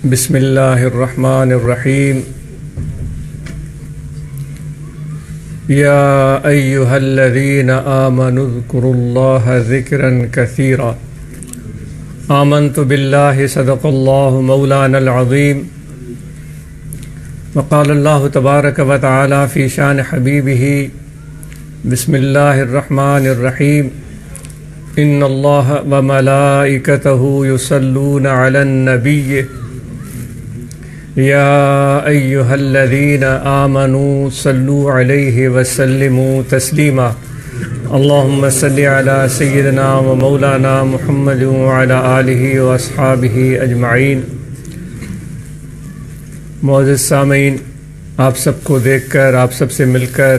بسم اللہ الرحمن الرحیم یا ایہا الذین آمنوا اذکروا اللہ ذکرا کثیرا آمنت باللہ صدق اللہ مولانا العظیم وقال اللہ تبارک و تعالی فی شان حبیبہ بسم اللہ الرحمن الرحیم ان اللہ وملائکتہ یصلون علی النبی یا ایہا الذین آمنوا صلوا علیہ وسلموا تسلیما اللہم صلی علی سیدنا و مولانا محمد وعلی آلہ واصحابہ اجمعین۔ معزز سامعین، آپ سب کو دیکھ کر، آپ سب سے مل کر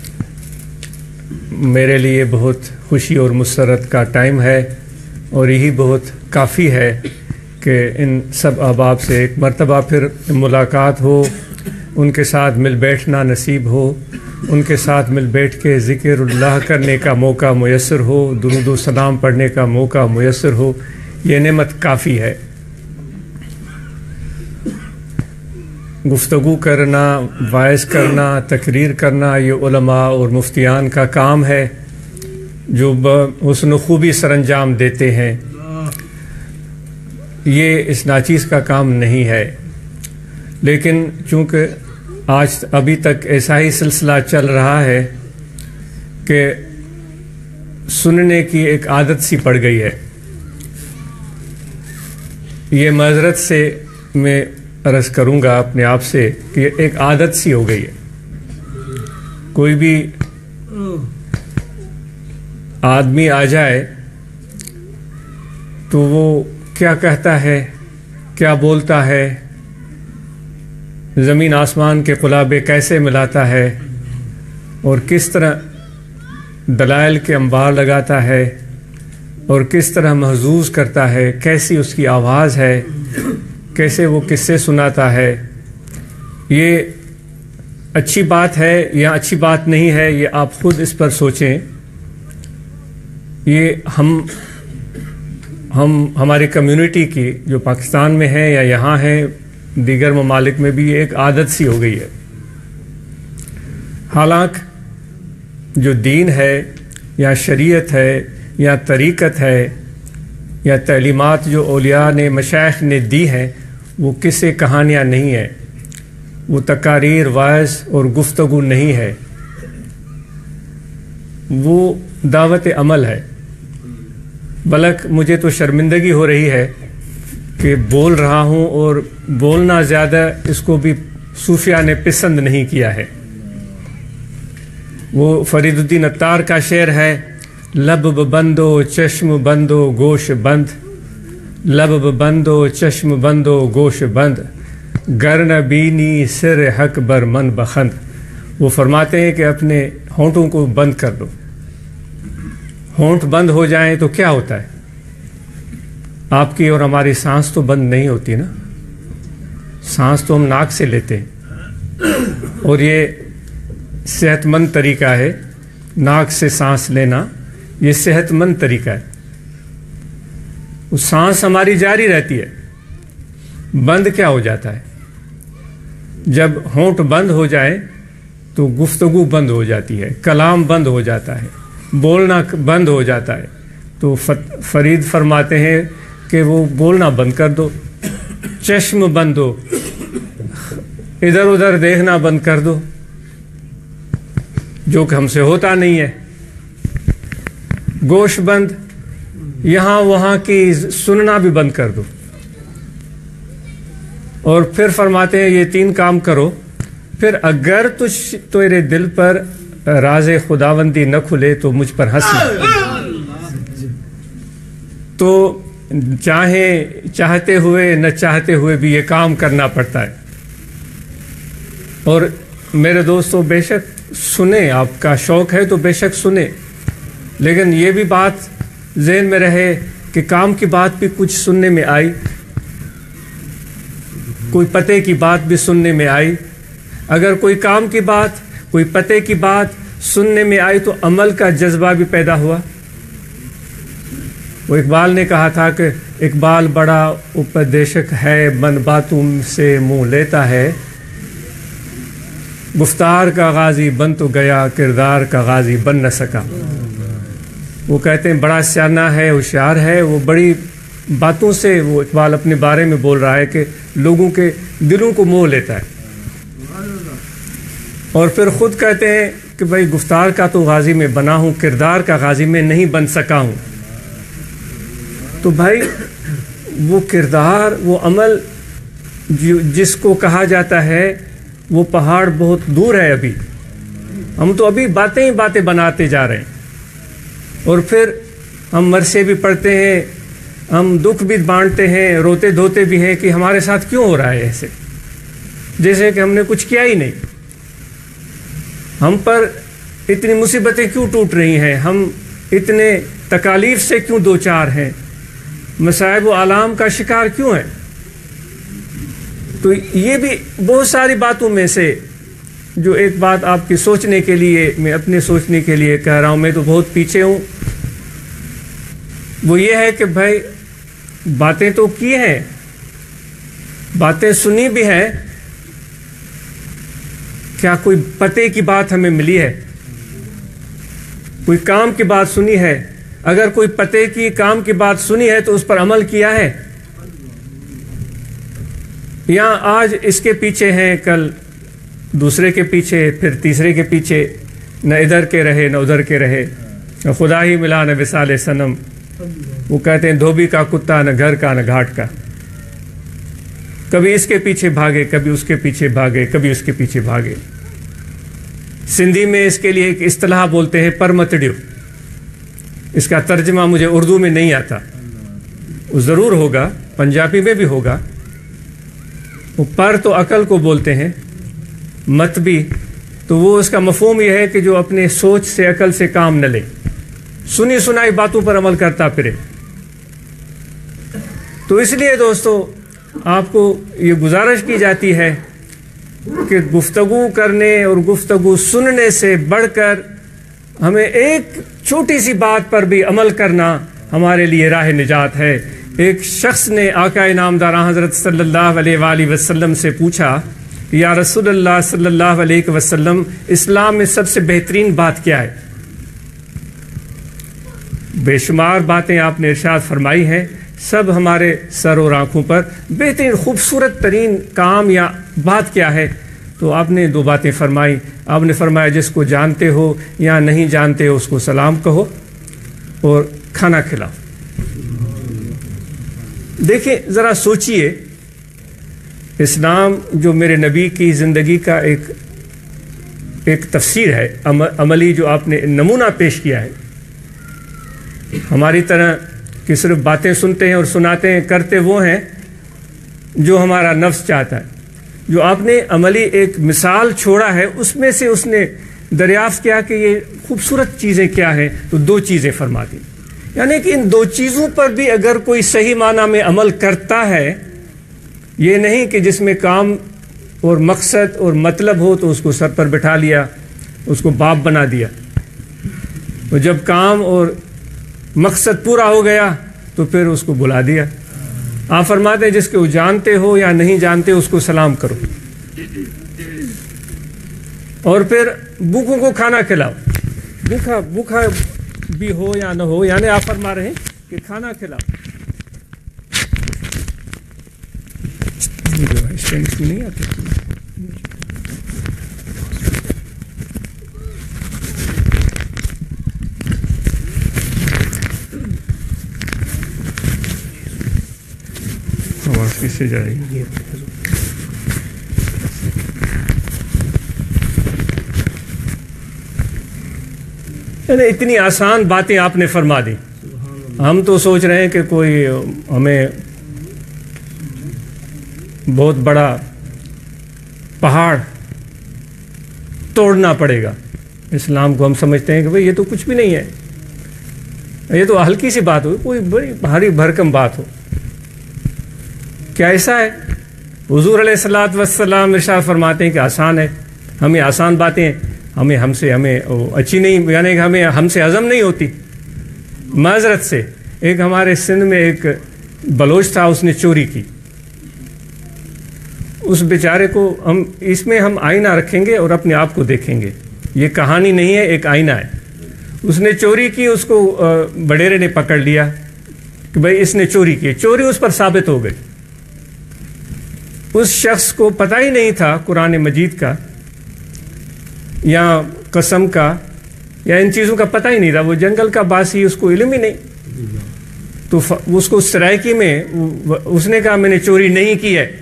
میرے لیے بہت خوشی اور مسرت کا ٹائم ہے، اور یہی بہت کافی ہے کہ ان سب احباب سے ایک مرتبہ پھر ملاقات ہو، ان کے ساتھ مل بیٹھنا نصیب ہو، ان کے ساتھ مل بیٹھ کے ذکر اللہ کرنے کا موقع میسر ہو، درود و سلام پڑھنے کا موقع میسر ہو، یہ نعمت کافی ہے۔ گفتگو کرنا، وعظ کرنا، تقریر کرنا یہ علماء اور مفتیان کا کام ہے جو بحسن و خوبی سر انجام دیتے ہیں، یہ اس ناچیز کا کام نہیں ہے۔ لیکن چونکہ آج ابھی تک ایسا ہی سلسلہ چل رہا ہے کہ سننے کی ایک عادت سی پڑ گئی ہے، یہ معذرت سے میں عرض کروں گا اپنے آپ سے کہ ایک عادت سی ہو گئی ہے۔ کوئی بھی آدمی آ جائے تو وہ کیا کہتا ہے، کیا بولتا ہے، زمین آسمان کے قلابے کیسے ملاتا ہے، اور کس طرح دلائل کے انبار لگاتا ہے، اور کس طرح محظوظ کرتا ہے، کیسی اس کی آواز ہے، کیسے وہ قصے سناتا ہے، یہ اچھی بات ہے یا اچھی بات نہیں ہے، یہ آپ خود اس پر سوچیں۔ یہ ہماری کمیونٹی کی جو پاکستان میں ہے یا یہاں ہے، دیگر ممالک میں بھی ایک عادت سی ہو گئی ہے۔ حالانکہ جو دین ہے یا شریعت ہے یا طریقت ہے یا تعلیمات جو اولیاء نے، مشائخ نے دی ہیں، وہ قصے کہانیاں نہیں ہیں، وہ تقاریر، وعظ اور گفتگو نہیں ہے، وہ دعوت عمل ہے۔ بلکہ مجھے تو شرمندگی ہو رہی ہے کہ بول رہا ہوں، اور بولنا زیادہ اس کو بھی صوفیہ نے پسند نہیں کیا ہے۔ وہ فرید الدین عطار کا شعر ہے، لب بندو چشم بندو گوش بند، لب بندو چشم بندو گوش بند، گر نہ بینی سر حق بر من بخند۔ وہ فرماتے ہیں کہ اپنے ہونٹوں کو بند کر دو۔ ہونٹ بند ہو جائیں تو کیا ہوتا ہے؟ آپ کی اور ہماری سانس تو بند نہیں ہوتی نا، سانس تو ہم ناک سے لیتے ہیں، اور یہ صحت مند طریقہ ہے، ناک سے سانس لینا یہ صحت مند طریقہ ہے۔ وہ سانس ہماری جاری رہتی ہے، بند کیا ہو جاتا ہے؟ جب ہونٹ بند ہو جائے تو گفتگو بند ہو جاتی ہے، کلام بند ہو جاتا ہے، بولنا بند ہو جاتا ہے۔ تو فرید فرماتے ہیں کہ وہ بولنا بند کر دو، چشم بند ہو، ادھر ادھر دیکھنا بند کر دو، جو کہ ہم سے ہوتا نہیں ہے، گوش بند، یہاں وہاں کی سننا بھی بند کر دو۔ اور پھر فرماتے ہیں یہ 3 کام کرو، پھر اگر تیرے دل پر راز خداوندی نہ کھلے تو مجھ پر ہنسی۔ تو چاہتے ہوئے نہ چاہتے ہوئے بھی یہ کام کرنا پڑتا ہے۔ اور میرے دوستو، بے شک سنیں، آپ کا شوق ہے تو بے شک سنیں، لیکن یہ بھی بات ذہن میں رہے کہ کام کی بات بھی کچھ سننے میں آئی، کوئی پتے کی بات بھی سننے میں آئی۔ اگر کوئی کام کی بات، کوئی پتے کی بات سننے میں آئی تو عمل کا جذبہ بھی پیدا ہوا۔ وہ اقبال نے کہا تھا کہ اقبال بڑا اپدیشک ہے، من باتوں سے منہ لیتا ہے، گفتار کا غازی بن تو گیا، کردار کا غازی بن نہ سکا۔ وہ کہتے ہیں بڑا سیانہ ہے، ہوشیار ہے، وہ بڑی باتوں سے، وہ اقبال اپنے بارے میں بول رہا ہے کہ لوگوں کے دلوں کو موہ لیتا ہے، اور پھر خود کہتے ہیں کہ بھائی گفتار کا تو غازی میں بنا ہوں، کردار کا غازی میں نہیں بن سکا ہوں۔ تو بھائی وہ کردار، وہ عمل جس کو کہا جاتا ہے، وہ پہاڑ بہت دور ہے، ابھی ہم تو ابھی باتیں ہی باتیں بناتے جا رہے ہیں، اور پھر ہم مرثیے بھی پڑھتے ہیں، ہم دکھ بھی بانٹتے ہیں، روتے دھوتے بھی ہیں کہ ہمارے ساتھ کیوں ہو رہا ہے ایسے، جیسے کہ ہم نے کچھ کیا ہی نہیں، ہم پر اتنی مصیبتیں کیوں ٹوٹ رہی ہیں، ہم اتنے تکالیف سے کیوں دوچار ہیں، مصائب و آلام کا شکار کیوں ہیں۔ تو یہ بھی بہت ساری باتوں میں سے جو ایک بات آپ کی سوچنے کے لیے، میں اپنے سوچنے کے لیے کہہ رہا ہوں، میں تو بہت پیچھے ہوں، وہ یہ ہے کہ بھائی باتیں تو کی ہیں، باتیں سنی بھی ہیں، کیا کوئی پتے کی بات ہمیں ملی ہے، کوئی کام کی بات سنی ہے؟ اگر کوئی پتے کی کام کی بات سنی ہے تو اس پر عمل کیا ہے، یا آج اس کے پیچھے ہیں، کل دوسرے کے پیچھے، پھر تیسرے کے پیچھے، نہ ادھر کے رہے نہ ادھر کے رہے، نہ خدا ہی ملا نہ وصال صنم۔ وہ کہتے ہیں دھوبی کا کتا، نہ گھر کا نہ گھاٹ کا، کبھی اس کے پیچھے بھاگے، کبھی اس کے پیچھے بھاگے، کبھی اس کے پیچھے بھاگے۔ سندھی میں اس کے لیے ایک اصطلاح بولتے ہیں پرمتڑیو، اس کا ترجمہ مجھے اردو میں نہیں آتا، وہ ضرور ہوگا، پنجابی میں بھی ہوگا۔ وہ پر تو عقل کو بولتے ہیں، مت بھی، تو وہ اس کا مفہوم یہ ہے کہ جو اپنے سوچ سے، عقل سے کام نہ لے، سنی سنائی باتوں پر عمل کرتا پھرے۔ تو اس لیے دوستو آپ کو یہ گزارش کی جاتی ہے کہ گفتگو کرنے اور گفتگو سننے سے بڑھ کر ہمیں ایک چھوٹی سی بات پر بھی عمل کرنا ہمارے لیے راہ نجات ہے۔ ایک شخص نے آقا نامدار حضرت صلی اللہ علیہ وآلہ وسلم سے پوچھا، یا رسول اللہ صلی اللہ علیہ وسلم، اسلام میں سب سے بہترین بات کیا ہے؟ بے شمار باتیں آپ نے ارشاد فرمائی ہیں، سب ہمارے سر اور آنکھوں پر بہترین خوبصورت ترین کام یا بات کیا ہے؟ تو آپ نے دو باتیں فرمائی۔ آپ نے فرمایا جس کو جانتے ہو یا نہیں جانتے ہو اس کو سلام کہو اور کھانا کھلاؤ۔ دیکھیں ذرا سوچئے، اسلام جو میرے نبی کی زندگی کا ایک تفسیر ہے، عملی جو آپ نے نمونہ پیش کیا ہے، ہماری طرح کہ صرف باتیں سنتے ہیں اور سناتے ہیں، کرتے وہ ہیں جو ہمارا نفس چاہتا ہے۔ جو آپ نے عملی ایک مثال چھوڑا ہے، اس میں سے اس نے دریافت کیا کہ یہ خوبصورت چیزیں کیا ہیں، تو دو چیزیں فرما دی، یعنی کہ ان دو چیزوں پر بھی اگر کوئی صحیح معنی میں عمل کرتا ہے، یہ نہیں کہ جس میں کام اور مقصد اور مطلب ہو تو اس کو سر پر بٹھا لیا، اس کو باپ بنا دیا، اور جب کام اور مقصد پورا ہو گیا تو پھر اس کو بلا دیا۔ آپ فرماتے ہیں جس کو جانتے ہو یا نہیں جانتے اس کو سلام کرو، اور پھر بھوکوں کو کھانا کھلاؤ، بھوکا بھی ہو یا نہ ہو، یعنی آپ فرما رہے ہیں کہ کھانا کھلاؤ۔ نہیں آتے آواز کس سے جائے گی؟ اتنی آسان باتیں آپ نے فرما دی، ہم تو سوچ رہے ہیں کہ کوئی ہمیں بہت بڑا پہاڑ توڑنا پڑے گا۔ اسلام کو ہم سمجھتے ہیں کہ بھئی یہ تو کچھ بھی نہیں ہے، یہ تو ہلکی سی بات ہو، کوئی بڑی بھاری بھرکم بات ہو، کیا ایسا ہے؟ حضور علیہ الصلوۃ والسلام ارشاد فرماتے ہیں کہ آسان ہے، ہمیں آسان باتیں ہمیں اچھی نہیں، یعنی کہ ہم سے ہضم نہیں ہوتی، معذرت سے، ایک ہمارے سندھ میں ایک بلوچ تھا، اس نے چوری کی. اس بیچارے کو اس میں ہم آئینہ رکھیں گے اور اپنے آپ کو دیکھیں گے. یہ کہانی نہیں ہے، ایک آئینہ ہے. اس نے چوری کی، اس کو بڈیرے نے پکڑ لیا کہ بھائی اس نے چوری کی. چوری اس پر ثابت ہو گئی. اس شخص کو پتہ ہی نہیں تھا قرآن مجید کا یا قسم کا یا ان چیزوں کا پتہ ہی نہیں تھا. وہ جنگل کا باسی، اس کو علم ہی نہیں. تو اس کو سرائکی میں اس نے کہا میں نے چوری نہیں کی ہے.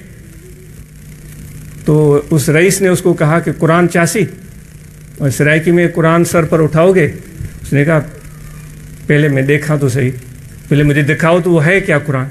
تو اس رئیس نے اس کو کہا کہ قرآن چاسی، اور سرائکی میں قرآن سر پر اٹھاؤ گے؟ اس نے کہا پہلے میں دیکھا تو صحیح، پہلے مجھے دکھاؤ تو وہ ہے کیا قرآن.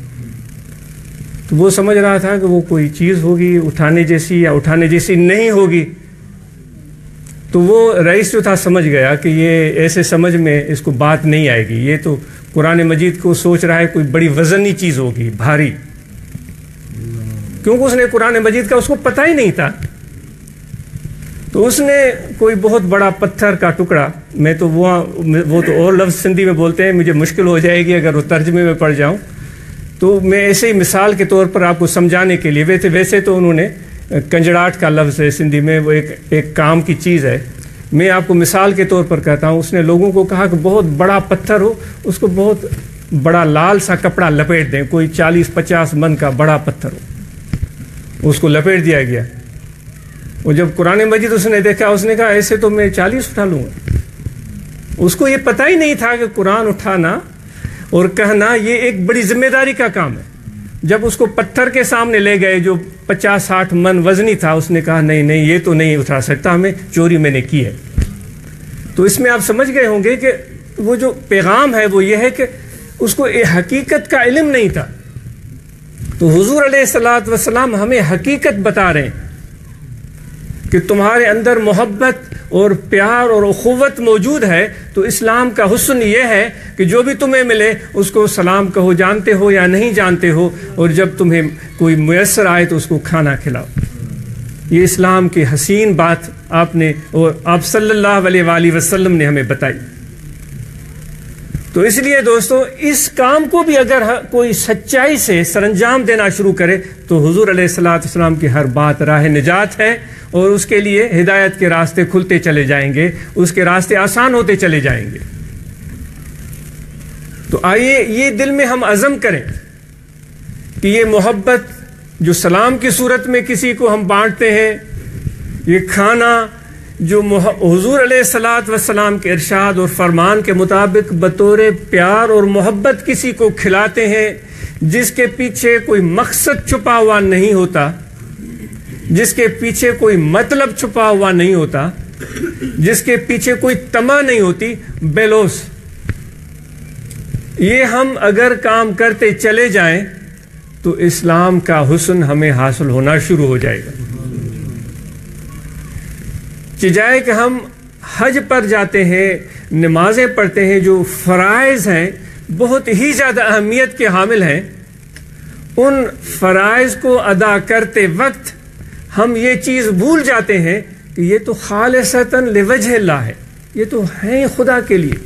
تو وہ سمجھ رہا تھا کہ وہ کوئی چیز ہوگی اٹھانے جیسی یا اٹھانے جیسی نہیں ہوگی. تو وہ رئیس جو تھا سمجھ گیا کہ یہ ایسے سمجھ میں اس کو بات نہیں آئے گی. یہ تو قرآن مجید کو سوچ رہا ہے کوئی بڑی وزنی چیز ہوگی، بھاری، کیونکہ اس نے قرآن مجید کا اس کو پتہ ہی نہیں تھا. تو اس نے کوئی بہت بڑا پتھر کا ٹکڑا، میں تو وہ تو اور لفظ سندھی میں بولتے ہیں، مجھے مشکل ہو جائے گی اگر وہ ترجمے میں پڑ جاؤں. تو میں ایسے ہی مثال کے طور پر آپ کو سمجھانے کے لیے، ویسے تو انہوں نے کنجڑاٹ کا لفظ ہے سندھی میں، وہ ایک کام کی چیز ہے. میں آپ کو مثال کے طور پر کہتا ہوں. اس نے لوگوں کو کہا کہ بہت بڑا پتھر ہو، اس کو بہت بڑا لال سا کپڑا لپیٹ دیں. کوئی 40-50 من کا بڑا پتھر ہو، اس کو لپیٹ دیا گیا. وہ جب قرآن مجید اس نے دیکھا، اس نے کہا ایسے تو میں 40 اٹھا لوں گا. اس کو یہ پتہ ہی نہیں تھا کہ قرآن اٹھانا اور کہنا یہ ایک بڑی ذمہ داری کا کام ہے. جب اس کو پتھر کے سامنے لے گئے جو 50-60 من وزنی تھا، اس نے کہا نہیں نہیں، یہ تو نہیں اٹھا سکتا، ہمیں چوری میں نے کی ہے. تو اس میں آپ سمجھ گئے ہوں گے کہ وہ جو پیغام ہے وہ یہ ہے کہ اس کو حقیقت کا علم نہیں تھا. تو حضور علیہ الصلوۃ والسلام ہمیں حقیقت بتا رہے ہیں کہ تمہارے اندر محبت اور پیار اور اخوت موجود ہے. تو اسلام کا حسن یہ ہے کہ جو بھی تمہیں ملے اس کو سلام کہو، جانتے ہو یا نہیں جانتے ہو، اور جب تمہیں کوئی میسر آئے تو اس کو کھانا کھلاؤ. یہ اسلام کی حسین بات آپ نے اور آپ صلی اللہ علیہ وآلہ وسلم نے ہمیں بتائی. تو اس لیے دوستو، اس کام کو بھی اگر کوئی سچائی سے سر انجام دینا شروع کرے تو حضور علیہ الصلوۃ والسلام کی ہر بات راہ نجات ہے، اور اس کے لیے ہدایت کے راستے کھلتے چلے جائیں گے، اس کے راستے آسان ہوتے چلے جائیں گے. تو آئیے یہ دل میں ہم عزم کریں کہ یہ محبت جو سلام کی صورت میں کسی کو ہم بانٹتے ہیں، یہ کھانا جو حضور علیہ الصلوۃ والسلام کے ارشاد اور فرمان کے مطابق بطور پیار اور محبت کسی کو کھلاتے ہیں، جس کے پیچھے کوئی مقصد چھپا ہوا نہیں ہوتا، جس کے پیچھے کوئی مطلب چھپا ہوا نہیں ہوتا، جس کے پیچھے کوئی طمع نہیں ہوتی، بیلوس، یہ ہم اگر کام کرتے چلے جائیں تو اسلام کا حسن ہمیں حاصل ہونا شروع ہو جائے گا. چجائے کہ ہم حج پر جاتے ہیں، نمازیں پڑھتے ہیں، جو فرائض ہیں بہت ہی زیادہ اہمیت کے حامل ہیں، ان فرائض کو ادا کرتے وقت ہم یہ چیز بھول جاتے ہیں کہ یہ تو خالصتاً لوجہ اللہ ہے، یہ تو ہیں خدا کے لیے،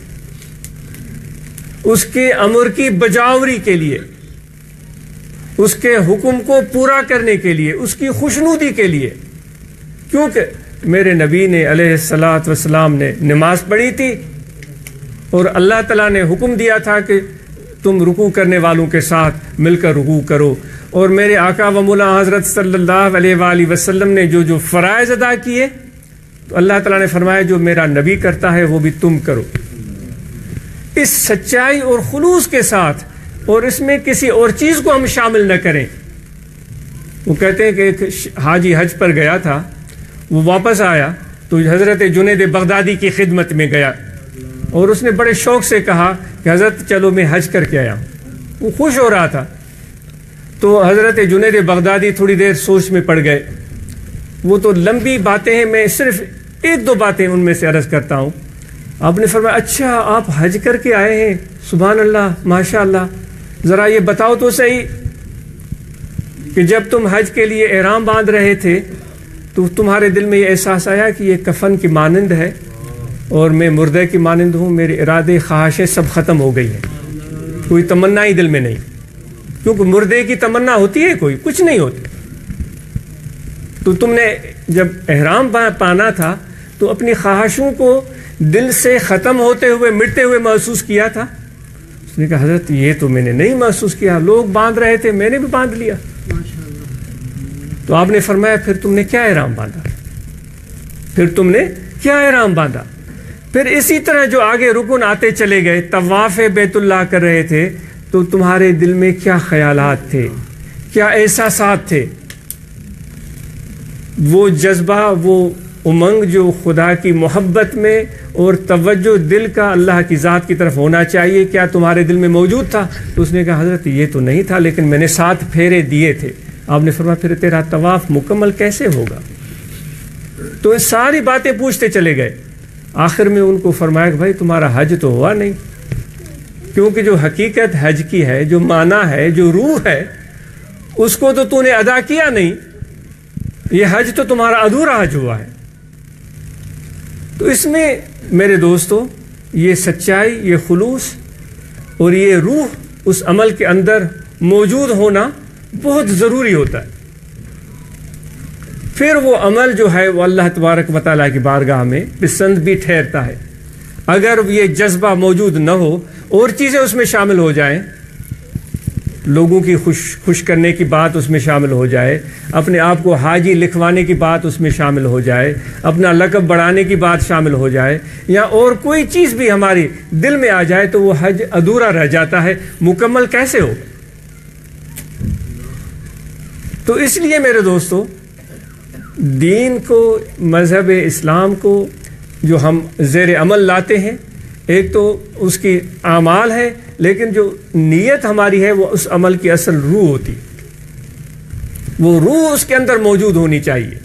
اس کے امر کی بجاوری کے لیے، اس کے حکم کو پورا کرنے کے لیے، اس کی خوشنودی کے لیے. کیونکہ میرے نبی نے علیہ الصلوۃ والسلام نے نماز پڑھی تھی اور اللہ تعالیٰ نے حکم دیا تھا کہ تم رکوع کرنے والوں کے ساتھ مل کر رکوع کرو، اور میرے آقا و مولا حضرت صلی اللہ علیہ وآلہ وسلم نے جو فرائض ادا کیے تو اللہ تعالیٰ نے فرمایا جو میرا نبی کرتا ہے وہ بھی تم کرو. اس سچائی اور خلوص کے ساتھ، اور اس میں کسی اور چیز کو ہم شامل نہ کریں. وہ کہتے ہیں کہ ایک حاجی حج پر گیا تھا، وہ واپس آیا تو حضرت جنید بغدادی کی خدمت میں گیا اور اس نے بڑے شوق سے کہا کہ حضرت چلو میں حج کر کے آیا ہوں. وہ خوش ہو رہا تھا. تو حضرت جنید بغدادی تھوڑی دیر سوچ میں پڑ گئے. وہ تو لمبی باتیں ہیں، میں صرف 1-2 باتیں ان میں سے عرض کرتا ہوں. آپ نے فرمایا اچھا آپ حج کر کے آئے ہیں، سبحان اللہ ماشاء اللہ، ذرا یہ بتاؤ تو صحیح کہ جب تم حج کے لیے احرام باندھ رہے تھے تو تمہارے دل میں یہ احساس آیا کہ یہ کفن کی مانند ہے اور میں مردے کی مانند ہوں، میرے ارادے خواہشیں سب ختم ہو گئی ہیں. کوئی تمنا ہی دل میں نہیں، کیونکہ مردے کی تمنا ہوتی ہے کوئی؟ کچھ نہیں ہوتی. تو تم نے جب احرام پانا تھا تو اپنی خواہشوں کو دل سے ختم ہوتے ہوئے مٹتے ہوئے محسوس کیا تھا؟ اس نے کہا حضرت یہ تو میں نے نہیں محسوس کیا، لوگ باندھ رہے تھے میں نے بھی باندھ لیا. تو آپ نے فرمایا پھر تم نے کیا احرام باندھا؟ پھر تم نے کیا احرام باندھا؟ پھر اسی طرح جو آگے رکن آتے چلے گئے، طواف بیت اللہ کر رہے تھے، تو تمہارے دل میں کیا خیالات تھے، کیا احساسات تھے؟ وہ جذبہ، وہ امنگ جو خدا کی محبت میں اور توجہ دل کا اللہ کی ذات کی طرف ہونا چاہیے، کیا تمہارے دل میں موجود تھا؟ تو اس نے کہا حضرت یہ تو نہیں تھا، لیکن میں نے 7 پھیرے دیے تھے. آپ نے فرمایا پھر تیرا طواف مکمل کیسے ہوگا؟ تو ساری باتیں پوچھتے چلے گئے. آخر میں ان کو فرمایا کہ بھائی تمہارا حج تو ہوا نہیں، کیونکہ جو حقیقت حج کی ہے، جو معنی ہے، جو روح ہے، اس کو تو نے ادا کیا نہیں. یہ حج تو تمہارا ادھورا حج ہوا ہے. تو اس میں میرے دوستو یہ سچائی، یہ خلوص اور یہ روح اس عمل کے اندر موجود ہونا بہت ضروری ہوتا ہے. پھر وہ عمل جو ہے وہ اللہ تبارک و تعالیٰ کی بارگاہ میں پسند بھی ٹھہرتا ہے. اگر یہ جذبہ موجود نہ ہو اور چیزیں اس میں شامل ہو جائیں، لوگوں کی خوش کرنے کی بات اس میں شامل ہو جائے، اپنے آپ کو حاجی لکھوانے کی بات اس میں شامل ہو جائے، اپنا لقب بڑھانے کی بات شامل ہو جائے، یا اور کوئی چیز بھی ہماری دل میں آ جائے، تو وہ حج ادھورا رہ جاتا ہے، مکمل کیسے ہو؟ تو اس لیے میرے دوستو دین کو، مذہب اسلام کو جو ہم زیر عمل لاتے ہیں، ایک تو اس کی اعمال ہے، لیکن جو نیت ہماری ہے وہ اس عمل کی اصل روح ہوتی، وہ روح اس کے اندر موجود ہونی چاہیے.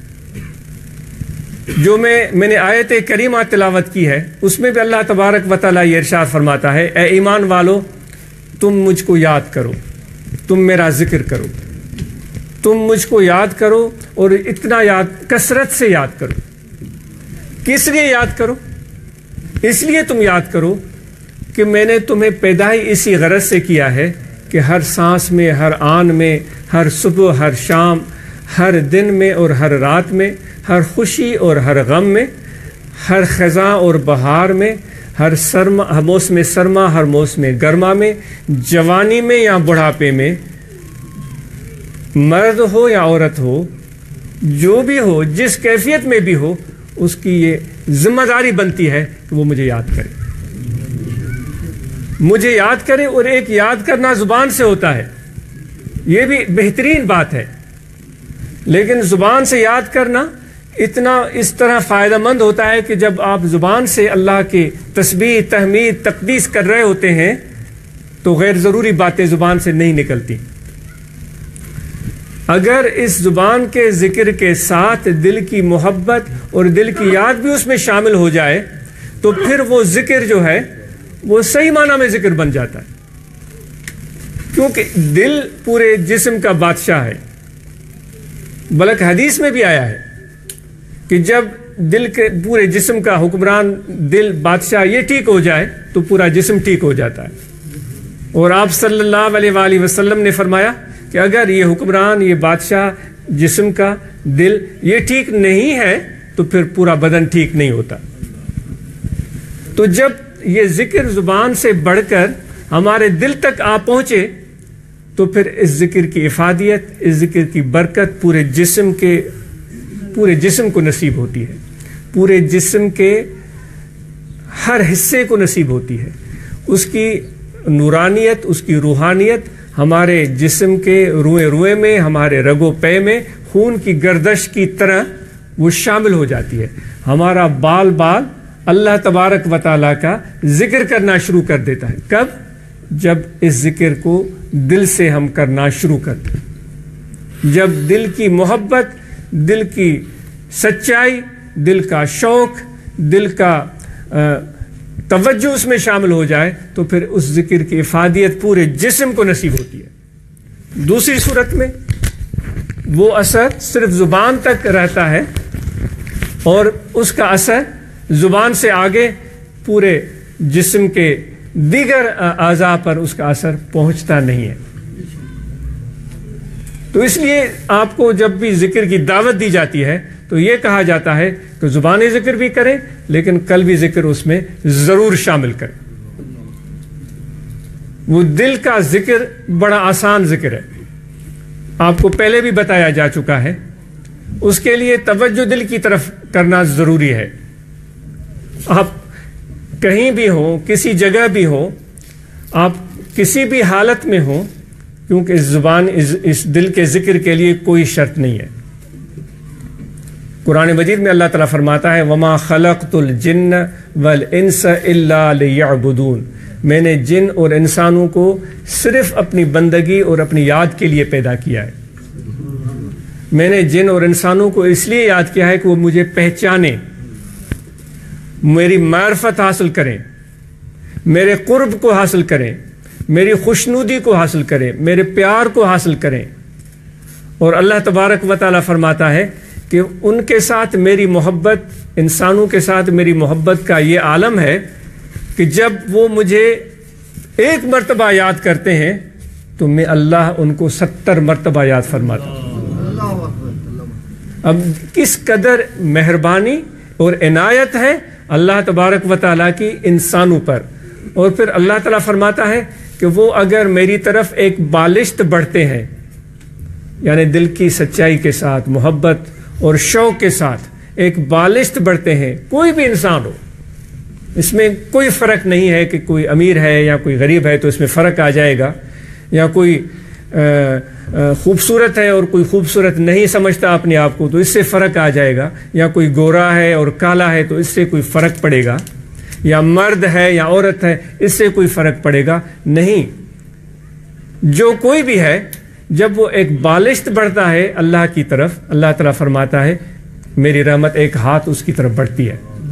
جو میں نے آیت کریمہ تلاوت کی ہے، اس میں بھی اللہ تبارک و تعالیٰ یہ ارشاد فرماتا ہے اے ایمان والو تم مجھ کو یاد کرو، تم میرا ذکر کرو، تم مجھ کو یاد کرو، اور اتنا یاد، کثرت سے یاد کرو. کس لیے یاد کرو؟ اس لیے تم یاد کرو کہ میں نے تمہیں پیدا ہی اسی غرض سے کیا ہے کہ ہر سانس میں، ہر آن میں، ہر صبح، ہر شام، ہر دن میں اور ہر رات میں، ہر خوشی اور ہر غم میں، ہر خزاں اور بہار میں، ہر موسم سرما، ہر موسم گرما میں، جوانی میں یا بڑھاپے میں، مرد ہو یا عورت ہو، جو بھی ہو، جس کیفیت میں بھی ہو، اس کی یہ ذمہ داری بنتی ہے کہ وہ مجھے یاد کرے، مجھے یاد کرے. اور ایک یاد کرنا زبان سے ہوتا ہے، یہ بھی بہترین بات ہے، لیکن زبان سے یاد کرنا اتنا اس طرح فائدہ مند ہوتا ہے کہ جب آپ زبان سے اللہ کی تسبیح، تحمید، تقدیس کر رہے ہوتے ہیں تو غیر ضروری باتیں زبان سے نہیں نکلتی. اگر اس زبان کے ذکر کے ساتھ دل کی محبت اور دل کی یاد بھی اس میں شامل ہو جائے تو پھر وہ ذکر جو ہے وہ صحیح معنی میں ذکر بن جاتا ہے، کیونکہ دل پورے جسم کا بادشاہ ہے. بلکہ حدیث میں بھی آیا ہے کہ جب دل کے پورے جسم کا حکمران دل، بادشاہ یہ ٹھیک ہو جائے تو پورا جسم ٹھیک ہو جاتا ہے. اور آپ صلی اللہ علیہ وآلہ وسلم نے فرمایا کہ اگر یہ حکمران، یہ بادشاہ جسم کا، دل یہ ٹھیک نہیں ہے تو پھر پورا بدن ٹھیک نہیں ہوتا. تو جب یہ ذکر زبان سے بڑھ کر ہمارے دل تک آ پہنچے تو پھر اس ذکر کی افادیت، اس ذکر کی برکت پورے جسم کو نصیب ہوتی ہے، پورے جسم کے ہر حصے کو نصیب ہوتی ہے. اس کی نورانیت، اس کی روحانیت ہمارے جسم کے روئے روئے میں، ہمارے رگو پے میں خون کی گردش کی طرح وہ شامل ہو جاتی ہے. ہمارا بال بال اللہ تبارک و تعالیٰ کا ذکر کرنا شروع کر دیتا ہے. کب؟ جب اس ذکر کو دل سے ہم کرنا شروع کرتے ہیں، جب دل کی محبت، دل کی سچائی، دل کا شوق، دل کا توجہ اس میں شامل ہو جائے تو پھر اس ذکر کی افادیت پورے جسم کو نصیب ہوتی ہے. دوسری صورت میں وہ اثر صرف زبان تک رہتا ہے اور اس کا اثر زبان سے آگے پورے جسم کے دیگر اعضاء پر اس کا اثر پہنچتا نہیں ہے۔ تو اس لیے آپ کو جب بھی ذکر کی دعوت دی جاتی ہے تو یہ کہا جاتا ہے کہ زبانی ذکر بھی کریں لیکن قلبی ذکر اس میں ضرور شامل کریں۔ وہ دل کا ذکر بڑا آسان ذکر ہے، آپ کو پہلے بھی بتایا جا چکا ہے۔ اس کے لیے توجہ دل کی طرف کرنا ضروری ہے۔ آپ کہیں بھی ہوں، کسی جگہ بھی ہوں، آپ کسی بھی حالت میں ہوں، کیونکہ اس زبان اس دل کے ذکر کے لیے کوئی شرط نہیں ہے۔ قرآن مجید میں اللہ تعالیٰ فرماتا ہے وَمَا خَلَقْتُ الْجِنَّ وَالْإِنسَ إِلَّا لِيَعْبُدُونَ، میں نے جن اور انسانوں کو صرف اپنی بندگی اور اپنی یاد کے لیے پیدا کیا ہے۔ میں نے جن اور انسانوں کو اس لیے یاد کیا ہے کہ وہ مجھے پہچانیں، میری معرفت حاصل کریں، میرے قرب کو حاصل کریں، میری خوشنودی کو حاصل کریں، میرے پیار کو حاصل کریں۔ اور اللہ تبارک و تعالیٰ فرماتا ہے کہ ان کے ساتھ میری محبت، انسانوں کے ساتھ میری محبت کا یہ عالم ہے کہ جب وہ مجھے ایک مرتبہ یاد کرتے ہیں تو میں اللہ ان کو 70 مرتبہ یاد فرماتا ہوں۔ اب کس قدر مہربانی اور عنایت ہے اللہ تبارک و تعالیٰ کی انسانوں پر۔ اور پھر اللہ تعالیٰ فرماتا ہے کہ وہ اگر میری طرف ایک بالشت بڑھتے ہیں، یعنی دل کی سچائی کے ساتھ، محبت اور شوق کے ساتھ ایک بالشت بڑھتے ہیں، کوئی بھی انسان ہو، اس میں کوئی فرق نہیں ہے کہ کوئی امیر ہے یا کوئی غریب ہے تو اس میں فرق آ جائے گا، یا کوئی خوبصورت ہے اور کوئی خوبصورت نہیں سمجھتا اپنے آپ کو تو اس سے فرق آ جائے گا، یا کوئی گورا ہے اور کالا ہے تو اس سے کوئی فرق پڑے گا، یا مرد ہے یا عورت ہے اس سے کوئی فرق پڑے گا نہیں۔ جو کوئی بھی ہے جب وہ ایک بالشت بڑھتا ہے اللہ کی طرف، اللہ تعالیٰ فرماتا ہے میری رحمت ایک ہاتھ اس کی طرف بڑھتی ہے۔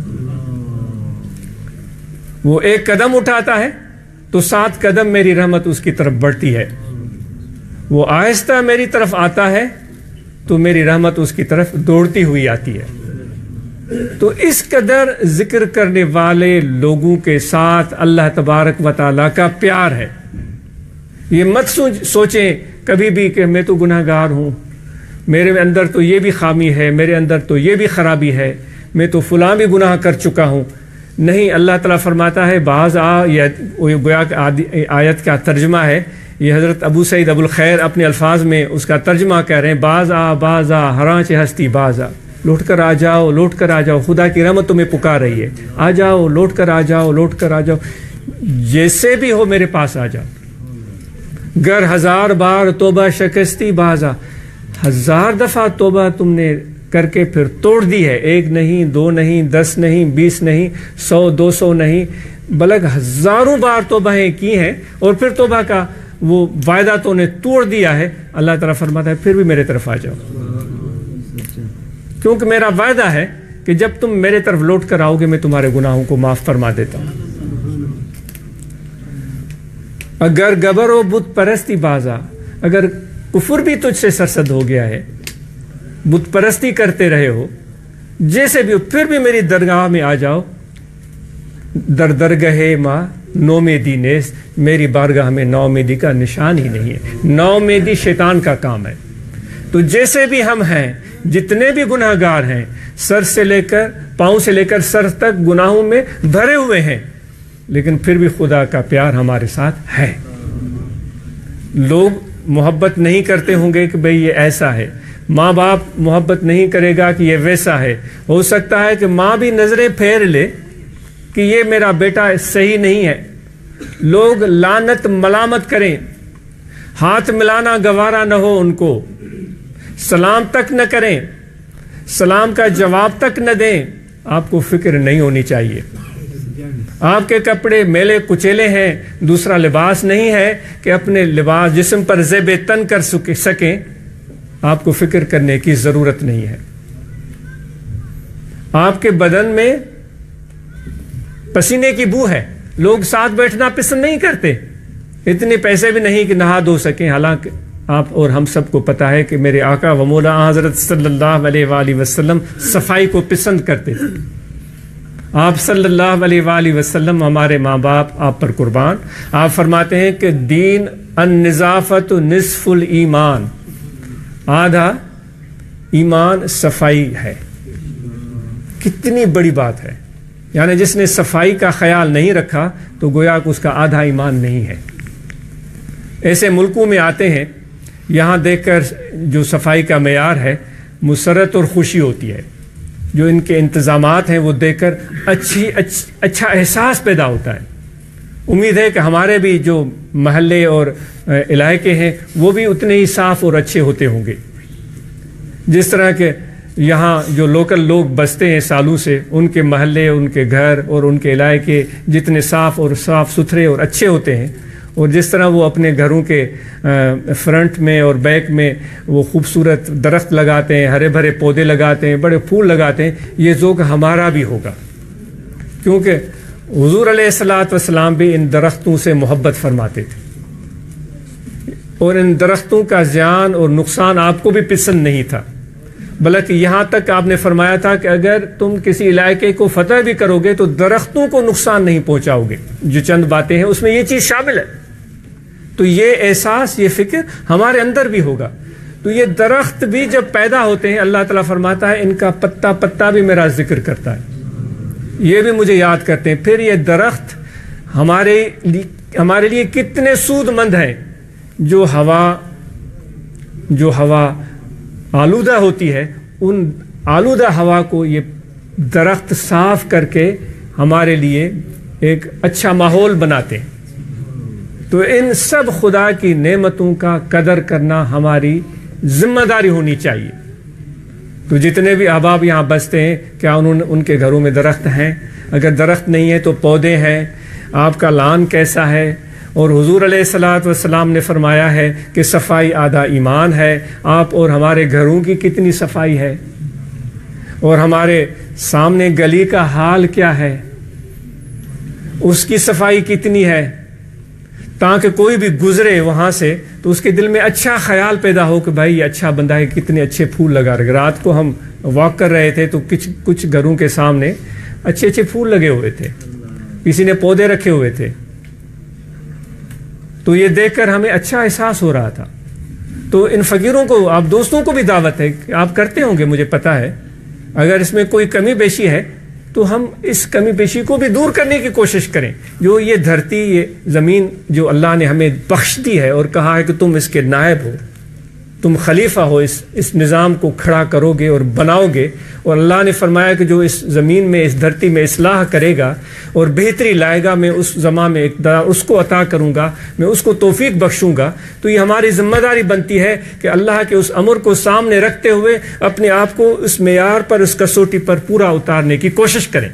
وہ ایک قدم اٹھاتا ہے تو 7 قدم میری رحمت اس کی طرف بڑھتی ہے۔ وہ آہستہ میری طرف آتا ہے تو میری رحمت اس کی طرف دوڑتی ہوئی آتی ہے۔ تو اس قدر ذکر کرنے والے لوگوں کے ساتھ اللہ تبارک و تعالیٰ کا پیار ہے۔ یہ مت سوچیں کبھی بھی کہ میں تو گناہ گار ہوں، میرے اندر تو یہ بھی خامی ہے، میرے اندر تو یہ بھی خرابی ہے، میں تو فلاں بھی گناہ کر چکا ہوں۔ نہیں، اللہ تعالیٰ فرماتا ہے بعض گویا آیت کا ترجمہ ہے، یہ حضرت ابو سعید ابو الخیر اپنے الفاظ میں اس کا ترجمہ کہہ رہے ہیں، باز آ ہراں چہ ہستی باز آ، لوٹ کر آ جاؤ، لوٹ کر آ جاؤ، خدا کی رحمت تمہیں پکار رہی ہے، آ جاؤ، لوٹ کر آ جاؤ، لوٹ کر آ جاؤ، جیسے بھی ہو میرے پاس آ جاؤ۔ گر 1000 بار توبہ شکستی باز آ، 1000 دفعہ توبہ تم نے کر کے پھر توڑ دی ہے، 1 نہیں، 2 نہیں، 10 نہیں، 20 نہیں، 100 200 نہیں، بلکہ ہزاروں بار توبہیں کی ہیں اور پھر توبہ کا وہ وعدہ تو نے توڑ دیا ہے۔ اللہ تعالیٰ فرماتا ہے پھر بھی میرے طرف آ جاؤ، کیونکہ میرا وعدہ ہے کہ جب تم میرے طرف لوٹ کر آؤ گے میں تمہارے گناہوں کو معاف فرما دیتا ہوں۔ اگر گبر و بت پرستی بازا، اگر کفر بھی تجھ سے سرسد ہو گیا ہے، بت پرستی کرتے رہے ہو، جیسے بھی ہو پھر بھی میری درگاہ میں آ جاؤ۔ در درگاہ ماں نومیدی نیست، میری بارگاہ میں نومیدی کا نشان ہی نہیں ہے، نومیدی شیطان کا کام ہے۔ تو جیسے بھی ہم ہیں، جتنے بھی گناہ گار ہیں، سر سے لے کر پاؤں سے لے کر سر تک گناہوں میں بھرے ہوئے ہیں، لیکن پھر بھی خدا کا پیار ہمارے ساتھ ہے۔ لوگ محبت نہیں کرتے ہوں گے کہ بھئی یہ ایسا ہے، ماں باپ محبت نہیں کرے گا کہ یہ ویسا ہے، ہو سکتا ہے کہ ماں بھی نظریں پھیر لے کہ یہ میرا بیٹا صحیح نہیں ہے، لوگ لعنت ملامت کریں، ہاتھ ملانا گوارا نہ ہو، ان کو سلام تک نہ کریں، سلام کا جواب تک نہ دیں، آپ کو فکر نہیں ہونی چاہیے۔ آپ کے کپڑے میلے کچیلے ہیں، دوسرا لباس نہیں ہے کہ اپنے لباس جسم پر زیب تن کر سکیں، آپ کو فکر کرنے کی ضرورت نہیں ہے۔ آپ کے بدن میں پسینے کی بو ہے، لوگ ساتھ بیٹھنا پسند نہیں کرتے، اتنے پیسے بھی نہیں کہ نہا دھو سکیں، حالانکہ آپ اور ہم سب کو پتا ہے کہ میرے آقا و مولا حضرت صلی اللہ علیہ وآلہ وسلم صفائی کو پسند کرتے تھے۔ آپ صلی اللہ علیہ وآلہ وسلم ہمارے ماں باپ آپ پر قربان، آپ فرماتے ہیں کہ دین النظافت نصف الایمان، آدھا ایمان صفائی ہے۔ کتنی بڑی بات ہے، یعنی جس نے صفائی کا خیال نہیں رکھا تو گویا کہ اس کا آدھا ایمان نہیں ہے۔ ایسے ملکوں میں آتے ہیں، یہاں دیکھ کر جو صفائی کا معیار ہے مسرت اور خوشی ہوتی ہے، جو ان کے انتظامات ہیں وہ دیکھ کر اچھا احساس پیدا ہوتا ہے۔ امید ہے کہ ہمارے بھی جو محلے اور علاقے ہیں وہ بھی اتنے ہی صاف اور اچھے ہوتے ہوں گے، جس طرح کہ یہاں جو لوکل لوگ بستے ہیں سالوں سے، ان کے محلے، ان کے گھر اور ان کے علاقے جتنے صاف ستھرے اور اچھے ہوتے ہیں، اور جس طرح وہ اپنے گھروں کے فرنٹ میں اور بیک میں وہ خوبصورت درخت لگاتے ہیں، ہرے بھرے پودے لگاتے ہیں، بڑے پھول لگاتے ہیں، یہ ذوق ہمارا بھی ہوگا، کیونکہ حضور علیہ الصلوۃ والسلام بھی ان درختوں سے محبت فرماتے تھے، اور ان درختوں کا زیان اور نقصان آپ کو بھی پسند نہیں تھا، بلکہ یہاں تک آپ نے فرمایا تھا کہ اگر تم کسی علاقے کو فتح بھی کرو گے تو درختوں کو نقصان نہیں پہنچاؤ گے۔ جو چند باتیں ہیں اس میں یہ چیز شامل ہے، تو یہ احساس، یہ فکر ہمارے اندر بھی ہوگا۔ تو یہ درخت بھی جب پیدا ہوتے ہیں اللہ تعالیٰ فرماتا ہے ان کا پتا پتا بھی میرا ذکر کرتا ہے، یہ بھی مجھے یاد کرتے ہیں۔ پھر یہ درخت ہمارے لیے کتنے سود مند ہیں، جو ہوا آلودہ ہوتی ہے، ان آلودہ ہوا کو یہ درخت صاف کر کے ہمارے لیے ایک اچھا ماحول بناتے ہیں۔ تو ان سب خدا کی نعمتوں کا قدر کرنا ہماری ذمہ داری ہونی چاہیے۔ تو جتنے بھی احباب یہاں بستے ہیں، کیا ان کے گھروں میں درخت ہیں؟ اگر درخت نہیں ہے تو پودے ہیں؟ آپ کا لان کیسا ہے؟ اور حضور علیہ الصلوۃ والسلام نے فرمایا ہے کہ صفائی آدھا ایمان ہے۔ آپ اور ہمارے گھروں کی کتنی صفائی ہے، اور ہمارے سامنے گلی کا حال کیا ہے، اس کی صفائی کتنی ہے، تاکہ کوئی بھی گزرے وہاں سے تو اس کے دل میں اچھا خیال پیدا ہو کہ بھائی یہ اچھا بندہ ہے، کتنے اچھے پھول لگا رہے۔ رات کو ہم واک کر رہے تھے تو کچھ گھروں کے سامنے اچھے اچھے پھول لگے ہوئے تھے، کسی نے پودے رکھے ہوئے تھے، تو یہ دیکھ کر ہمیں اچھا احساس ہو رہا تھا۔ تو ان فقیروں کو، آپ دوستوں کو بھی دعوت ہے کہ آپ کرتے ہوں گے، مجھے پتہ ہے، اگر اس میں کوئی کمی بیشی ہے تو ہم اس کمی بیشی کو بھی دور کرنے کی کوشش کریں۔ جو یہ دھرتی، یہ زمین جو اللہ نے ہمیں بخش دی ہے اور کہا ہے کہ تم اس کے نائب ہو، تم خلیفہ ہو، اس نظام کو کھڑا کرو گے اور بناؤ گے، اور اللہ نے فرمایا کہ جو اس زمین میں، اس دھرتی میں اصلاح کرے گا اور بہتری لائے گا، میں اس زمان میں اقتدار اس کو عطا کروں گا، میں اس کو توفیق بخشوں گا۔ تو یہ ہماری ذمہ داری بنتی ہے کہ اللہ کے اس امر کو سامنے رکھتے ہوئے اپنے آپ کو اس معیار پر، اس کسوٹی پر پورا اتارنے کی کوشش کریں۔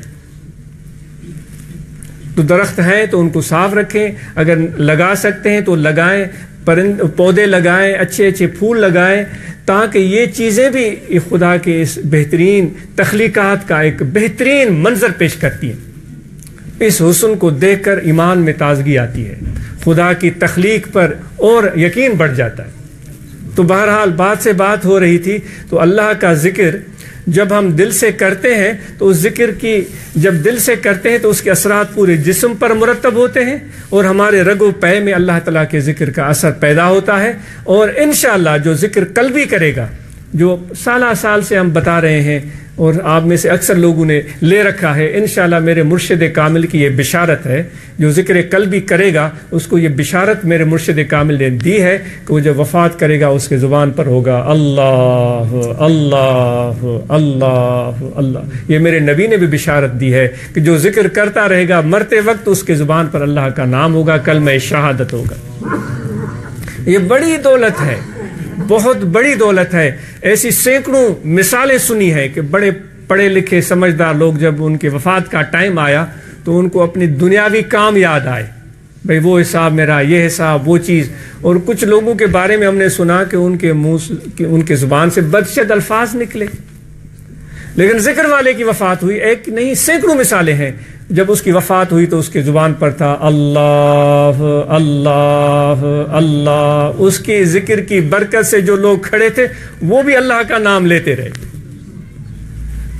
تو درخت ہیں تو ان کو صاف رکھیں، اگر لگا سکتے ہیں تو لگائیں، پودے لگائیں، اچھے اچھے پھول لگائیں، تاکہ یہ چیزیں بھی خدا کے اس بہترین تخلیقات کا ایک بہترین منظر پیش کرتی ہیں۔ اس حسن کو دیکھ کر ایمان میں تازگی آتی ہے، خدا کی تخلیق پر اور یقین بڑھ جاتا ہے۔ تو بہرحال بات سے بات ہو رہی تھی، تو اللہ کا ذکر جب ہم دل سے کرتے ہیں تو اس ذکر کی، جب دل سے کرتے ہیں تو اس کے اثرات پورے جسم پر مرتب ہوتے ہیں، اور ہمارے رگ و پے میں اللہ تعالیٰ کے ذکر کا اثر پیدا ہوتا ہے۔ اور انشاءاللہ جو ذکر قلبی کرے گا، جو سالہ سال سے ہم بتا رہے ہیں اور آپ میں سے اکثر لوگوں نے لے رکھا ہے، انشاءاللہ میرے مرشد کامل کی یہ بشارت ہے، جو ذکر قلبی کرے گا اس کو یہ بشارت میرے مرشد کامل نے دی ہے کہ وہ جب وفات کرے گا اس کے زبان پر ہوگا اللہ اللہ اللہ اللہ۔ یہ میرے نبی نے بھی بشارت دی ہے کہ جو ذکر کرتا رہے گا مرتے وقت اس کے زبان پر اللہ کا نام ہوگا، کلمہ شہادت ہوگا۔ یہ بڑی دولت ہے، بہت بڑی دولت ہے۔ ایسی سینکڑوں مثالیں سنی ہیں کہ بڑے پڑھے لکھے سمجھدار لوگ جب ان کے وفات کا ٹائم آیا تو ان کو اپنی دنیاوی کام یاد آئے، بھئی وہ حساب میرا، یہ حساب، وہ چیز۔ اور کچھ لوگوں کے بارے میں ہم نے سنا کہ ان کے زبان سے بدشد الفاظ نکلے، لیکن ذکر والے کی وفات ہوئی، ایک نہیں سینکڑوں مثالیں ہیں۔ جب اس کی وفات ہوئی تو اس کی زبان پر تھا اللہ اللہ اللہ۔ اس کی ذکر کی برکت سے جو لوگ کھڑے تھے وہ بھی اللہ کا نام لیتے رہے۔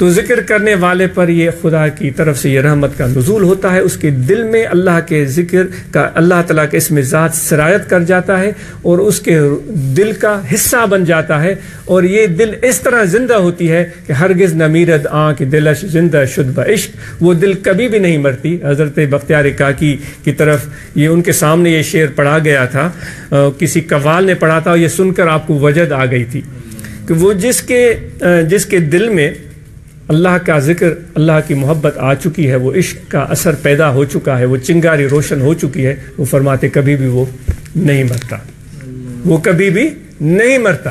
تو ذکر کرنے والے پر یہ خدا کی طرف سے یہ رحمت کا نزول ہوتا ہے، اس کے دل میں اللہ کے ذکر کا، اللہ تعالیٰ کے اسم ذات سرایت کر جاتا ہے اور اس کے دل کا حصہ بن جاتا ہے، اور یہ دل اس طرح زندہ ہوتی ہے کہ ہرگز نہ میرد آنکھ دلش زندہ شد بعشق، وہ دل کبھی بھی نہیں مرتی۔ حضرت بختیار کاکی کی طرف یہ ان کے سامنے یہ شعر پڑھا گیا تھا، کسی قوال نے پڑھا تھا، اور یہ سن کر آپ کو وجد آ گئی تھی کہ وہ جس کے دل میں اللہ کا ذکر، اللہ کی محبت آ چکی ہے، وہ عشق کا اثر پیدا ہو چکا ہے، وہ چنگاری روشن ہو چکی ہے، وہ فرماتے کبھی بھی وہ نہیں مرتا، وہ کبھی بھی نہیں مرتا۔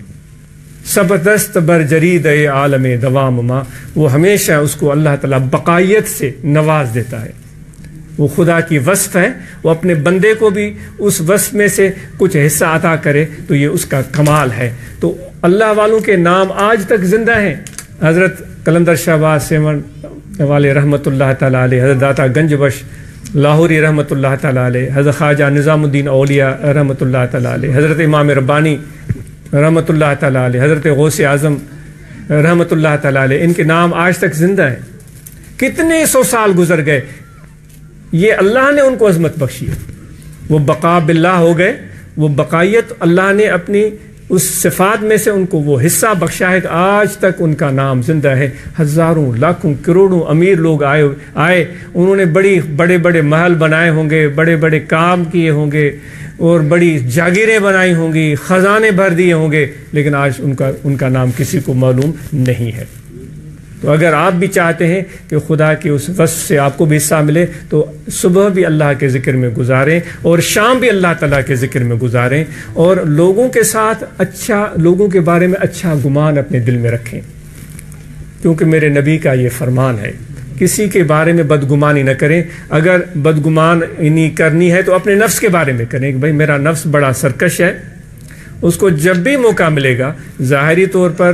سب دست بر جرید عالم دوام ماں، وہ ہمیشہ اس کو اللہ تعالیٰ بقائیت سے نواز دیتا ہے، وہ خدا کی وصف ہے، وہ اپنے بندے کو بھی اس وصف میں سے کچھ حصہ عطا کرے تو یہ اس کا کمال ہے۔ تو اللہ والوں کے نام آج تک زندہ ہیں۔ حضرت قلندر شہباز سیون والے رحمۃ اللہ تعالیٰ علیہ، حضرت داتا گنج بخش لاہوری رحمۃ اللہ تعالیٰ علیہ، حضرت خواجہ نظام الدین اولیاء رحمۃ اللہ تعالیٰ علیہ، حضرت امام ربانی رحمۃ اللہ تعالیٰ علیہ، حضرت غوث اعظم رحمۃ اللہ تعالیٰ علیہ، ان کے نام آج تک زندہ ہیں۔ کتنے سو سال گزر گئے، یہ اللہ نے ان کو عظمت بخشی ہے، وہ بقا باللہ ہو گئے، وہ بقائیت اللہ نے اپنی اس صفات میں سے ان کو وہ حصہ بخشا ہے کہ آج تک ان کا نام زندہ ہے۔ ہزاروں لاکھوں کروڑوں امیر لوگ آئے، انہوں نے بڑے بڑے محل بنائے ہوں گے، بڑے بڑے کام کیے ہوں گے اور بڑی جاگیریں بنائی ہوں گی، خزانے بھر دیے ہوں گے، لیکن آج ان کا نام کسی کو معلوم نہیں ہے۔ تو اگر آپ بھی چاہتے ہیں کہ خدا کے اس وصف سے آپ کو بھی حصہ ملے تو صبح بھی اللہ کے ذکر میں گزاریں اور شام بھی اللہ تعالیٰ کے ذکر میں گزاریں، اور لوگوں کے ساتھ لوگوں کے بارے میں اچھا گمان اپنے دل میں رکھیں، کیونکہ میرے نبی کا یہ فرمان ہے کسی کے بارے میں بدگمانی نہ کریں۔ اگر بدگمانی کرنی ہے تو اپنے نفس کے بارے میں کریں کہ بھائی میرا نفس بڑا سرکش ہے، اس کو جب بھی موقع ملے گا، ظاہری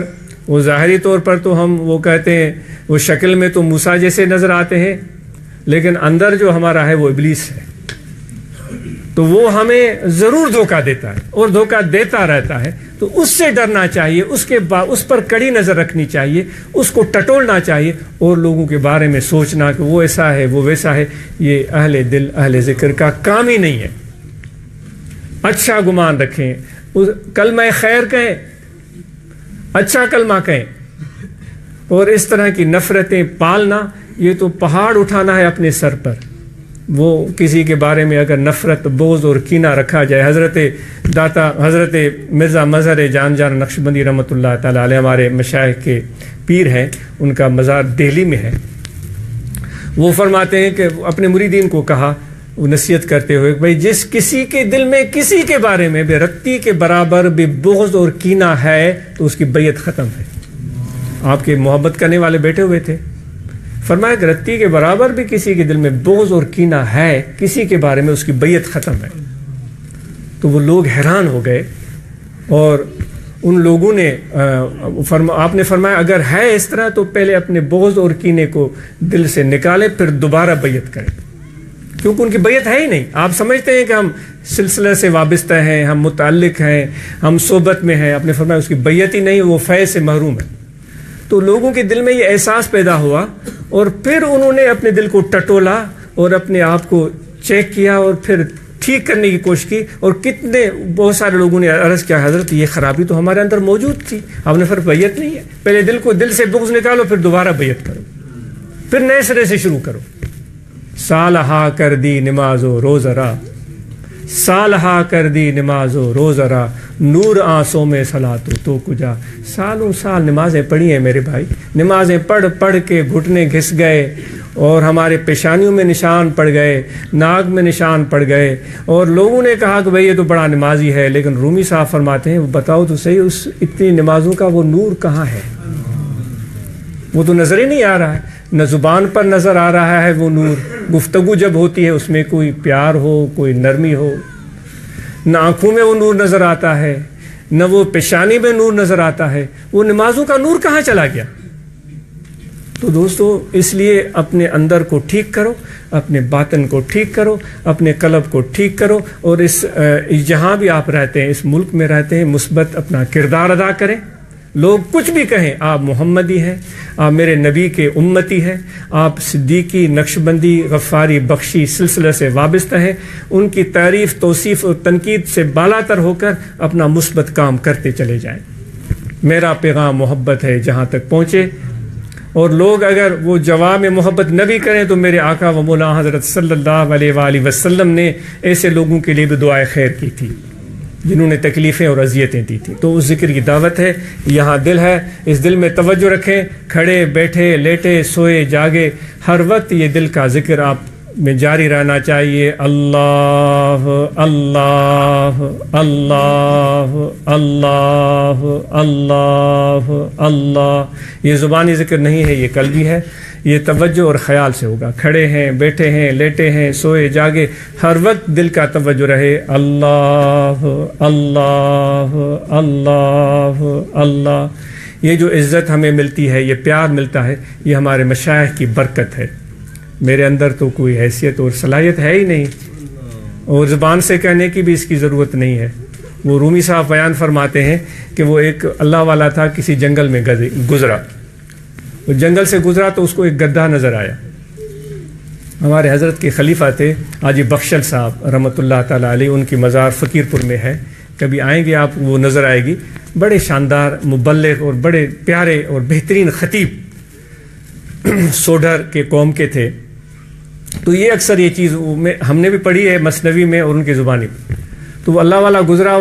طور پر تو ہم وہ کہتے ہیں وہ شکل میں تو موسیٰ جیسے نظر آتے ہیں، لیکن اندر جو ہمارا ہے وہ ابلیس ہے، تو وہ ہمیں ضرور دھوکہ دیتا ہے اور دھوکہ دیتا رہتا ہے۔ تو اس سے ڈرنا چاہیے، اس پر کڑی نظر رکھنی چاہیے، اس کو ٹٹولنا چاہیے، اور لوگوں کے بارے میں سوچنا کہ وہ ایسا ہے وہ ویسا ہے، یہ اہل دل اہل ذکر کا کام ہی نہیں ہے۔ اچھا گمان رکھیں، کلمہ خیر کہیں، اچھا کلمہ کہیں، اور اس طرح کی نفرتیں پالنا یہ تو پہاڑ اٹھانا ہے اپنے سر پر۔ وہ کسی کے بارے میں اگر نفرت، بغض اور کینہ رکھا جائے، حضرت مرزا مظہر جان نقشبندی رحمۃ اللہ تعالیٰ علیہ ہمارے مشائخ کے پیر ہیں، ان کا مزار دہلی میں ہے، وہ فرماتے ہیں کہ اپنے مریدین کو کہا، وہ نصیحت کرتے ہوئے کہ بھائی جس کسی کے دل میں کسی کے بارے میں بے رتی کے برابر بھی بغض اور کینہ ہے تو اس کی بیعت ختم ہے۔ آپ کے محبت کرنے والے بیٹھے ہوئے تھے، فرمایا کہ رتی کے برابر بھی کسی کے دل میں بغض اور کینہ ہے کسی کے بارے میں، اس کی بیعت ختم ہے۔ تو وہ لوگ حیران ہو گئے، اور ان لوگوں نے آپ نے فرمایا اگر ہے اس طرح تو پہلے اپنے بغض اور کینے کو دل سے نکالے، پھر دوبارہ بیعت کریں، کیونکہ ان کی بیعت ہے ہی نہیں۔ آپ سمجھتے ہیں کہ ہم سلسلے سے وابستہ ہیں، ہم متعلق ہیں، ہم صحبت میں ہیں، آپ نے فرمایا اس کی بیعت ہی نہیں، وہ فیض سے محروم ہے۔ تو لوگوں کے دل میں یہ احساس پیدا ہوا، اور پھر انہوں نے اپنے دل کو ٹٹولا اور اپنے آپ کو چیک کیا اور پھر ٹھیک کرنے کی کوشش کی، اور بہت سارے لوگوں نے عرض کیا حضرت یہ خرابی تو ہمارے اندر موجود تھی، آپ نے فرمایا بیعت نہیں ہے، پہلے دل سے بغض نکالو، پھر دوبارہ بیعت کرو، پھر نئے سرے سے شروع کرو۔ سالہا کر دی نماز و روزہ، سالہا کر دی نماز و روزہ، نور آنسوں میں صلاۃ تو کجا۔ سالوں سال نمازیں پڑھی ہیں میرے بھائی، نمازیں پڑھ کے گھٹنے گھس گئے، اور ہمارے پیشانیوں میں نشان پڑ گئے، ناک میں نشان پڑ گئے، اور لوگوں نے کہا کہ بھئی یہ تو بڑا نمازی ہے، لیکن رومی صاحب فرماتے ہیں بتاؤ تو صحیح اس اتنی نمازوں کا وہ نور کہاں ہے؟ وہ تو نظر ہی نہیں آ رہا ہے، نہ زبان پر نظر آ رہا ہے وہ نور، گفتگو جب ہوتی ہے اس میں کوئی پیار ہو، کوئی نرمی ہو، نہ آنکھوں میں وہ نور نظر آتا ہے، نہ وہ پیشانی میں نور نظر آتا ہے، وہ نمازوں کا نور کہاں چلا گیا؟ تو دوستو اس لیے اپنے اندر کو ٹھیک کرو، اپنے باطن کو ٹھیک کرو، اپنے قلب کو ٹھیک کرو، اور اس جہاں بھی آپ رہتے ہیں، اس ملک میں رہتے ہیں، مثبت اپنا کردار ادا کریں، لوگ کچھ بھی کہیں، آپ محمدی ہیں، آپ میرے نبی کے امتی ہیں، آپ صدیقی، نقشبندی، غفاری، بخشی سلسلہ سے وابستہ ہیں، ان کی تعریف، توصیف اور تنقید سے بالاتر ہو کر اپنا مثبت کام کرتے چلے جائیں۔ میرا پیغام محبت ہے جہاں تک پہنچے، اور لوگ اگر وہ جواب میں محبت نہ بھی کریں تو میرے آقا و مولا حضرت صلی اللہ علیہ وآلہ وسلم نے ایسے لوگوں کے لیے بھی دعائے خیر کی تھی جنہوں نے تکلیفیں اور اذیتیں دی تھیں۔ تو اس ذکر کی دعوت ہے، یہاں دل ہے، اس دل میں توجہ رکھیں، کھڑے بیٹھے لیٹے سوئے جاگے ہر وقت یہ دل کا ذکر آپ میں جاری رہنا چاہیے۔ اللہ اللہ اللہ اللہ اللہ اللہ، یہ زبانی ذکر نہیں ہے، یہ قلبی ہے، یہ توجہ اور خیال سے ہوگا۔ کھڑے ہیں، بیٹھے ہیں، لیٹے ہیں، سوئے جاگے ہر وقت دل کا توجہ رہے، اللہ اللہ اللہ اللہ۔ یہ جو عزت ہمیں ملتی ہے، یہ پیار ملتا ہے، یہ ہمارے مشائخ کی برکت ہے۔ میرے اندر تو کوئی حیثیت اور صلاحیت ہے ہی نہیں، اور زبان سے کہنے کی بھی اس کی ضرورت نہیں ہے۔ وہ رومی صاحب بیان فرماتے ہیں کہ وہ ایک اللہ والا تھا، کسی جنگل میں گزرا، وہ جنگل سے گزرا تو اس کو ایک گدھا نظر آیا۔ ہمارے حضرت کے خلیفہ تھے حاجی بخشل صاحب رحمۃ اللہ تعالیٰ علیہ، ان کی مزار فقیر پور میں ہے، کبھی آئیں گے آپ، وہ نظر آئے گی۔ بڑے شاندار مبلغ اور بڑے پیارے اور بہترین خطیب سوڈر کے قوم کے تھے۔ تو یہ اکثر یہ چیز ہم نے بھی پڑھی ہے مثنوی میں اور ان کی زبانی میں۔ تو وہ اللہ والا گزرا،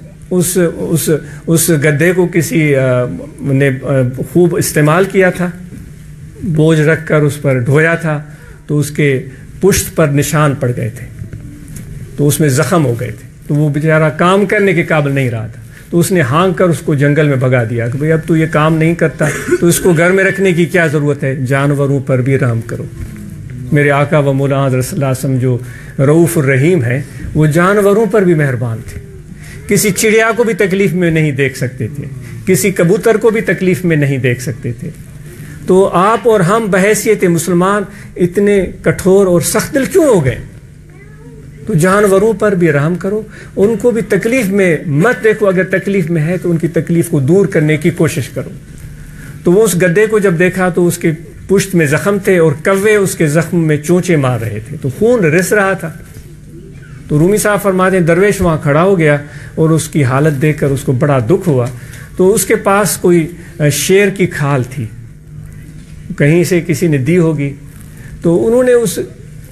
اس گدھے کو کسی نے خوب استعمال کیا تھا، بوجھ رکھ کر اس پر ڈھویا تھا، تو اس کے پشت پر نشان پڑ گئے تھے، تو اس میں زخم ہو گئے تھے، تو وہ بیچارہ کام کرنے کے قابل نہیں رہا تھا۔ تو اس نے ہانک کر اس کو جنگل میں بھگا دیا کہ بھئی اب تو یہ کام نہیں کرتا، تو اس کو گھر میں رکھنے کی کیا ضرورت ہے، جانوروں پر بھی رحم کرو۔ میرے آقا و مولا حضرت صلی اللہ علیہ وسلم جو رؤوف الرحیم ہیں، وہ جانوروں پر بھی مہربان تھے۔ کسی چڑیا کو بھی تکلیف میں نہیں دیکھ سکتے تھے، کسی کبوتر کو بھی تکلیف میں نہیں دیکھ سکتے تھے۔ تو آپ اور ہم بحیثیت مسلمان اتنے کٹھور اور سخت دل کیوں ہو گئے؟ تو جانوروں پر بھی رحم کرو، ان کو بھی تکلیف میں مت دیکھو، اگر تکلیف میں ہے تو ان کی تکلیف کو دور کرنے کی کوشش کرو۔ تو وہ اس گدھے کو جب دیکھا تو اس کے پشت میں زخم تھے اور کوے اس کے زخم میں چونچے مار رہے تھے، تو خون رس رہا تھا۔ تو رومی صاحب فرماتے ہیں درویش وہاں کھڑا ہو گیا اور اس کی حالت دیکھ کر اس کو بڑا دکھ ہوا۔ تو اس کے پاس کوئی شیر کی کھال تھی، کہیں سے کسی نے دی ہوگی، تو انہوں نے اس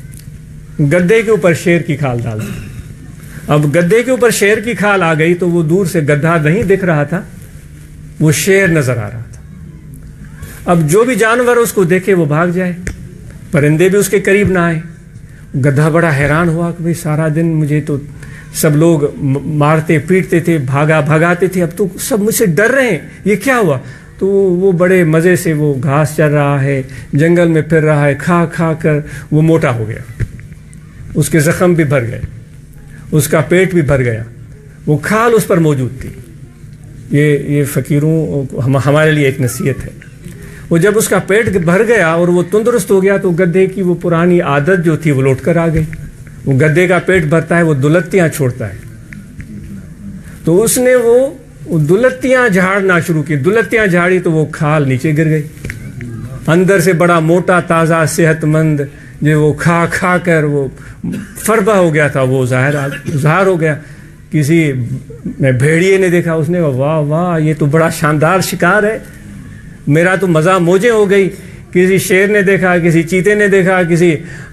گدھے کے اوپر شیر کی کھال ڈال دی۔ اب گدھے کے اوپر شیر کی کھال آ گئی تو وہ دور سے گدھا نہیں دکھ رہا تھا، وہ شیر نظر آ رہا تھا۔ اب جو بھی جانور اس کو دیکھے وہ بھاگ جائے، پرندے بھی اس کے قریب نہ آئے۔ گدھا بڑا حیران ہوا کہ بھئی سارا دن مجھے تو سب لوگ مارتے پیٹتے تھے، بھگاتے تھے، اب تو سب مجھ سے ڈر رہے ہیں، یہ کیا ہوا؟ تو وہ بڑے مزے سے وہ گھاس چر رہا ہے، جنگل میں پھر رہا ہے، کھا کھا کر وہ موٹا ہو گیا، اس کے زخم بھی بھر گئے، اس کا پیٹ بھی بھر گیا، وہ کھال اس پر موجود تھی۔ یہ فقیروں ہمارے لیے ایک نصیحت ہے۔ وہ جب اس کا پیٹ بھر گیا اور وہ تندرست ہو گیا تو گدھے کی وہ پرانی عادت جو تھی وہ لوٹ کر آ گئی۔ وہ گدھے کا پیٹ بھرتا ہے، وہ دلتیاں چھوڑتا ہے، تو اس نے وہ دلتیاں جھاڑنا شروع کی، دلتیاں جھاڑی تو وہ کھال نیچے گر گئی۔ اندر سے بڑا موٹا تازہ صحت مند جو وہ کھا کھا کر وہ فربہ ہو گیا تھا، وہ ظاہر ہو گیا۔ کسی بھیڑیے نے دیکھا، اس نے کہا واہ واہ یہ تو بڑا شاندار شکار ہے، میرا تو مزہ موجیں ہو گئی۔ کسی شیر نے دیکھا، کسی چیتے نے دیکھا، کسی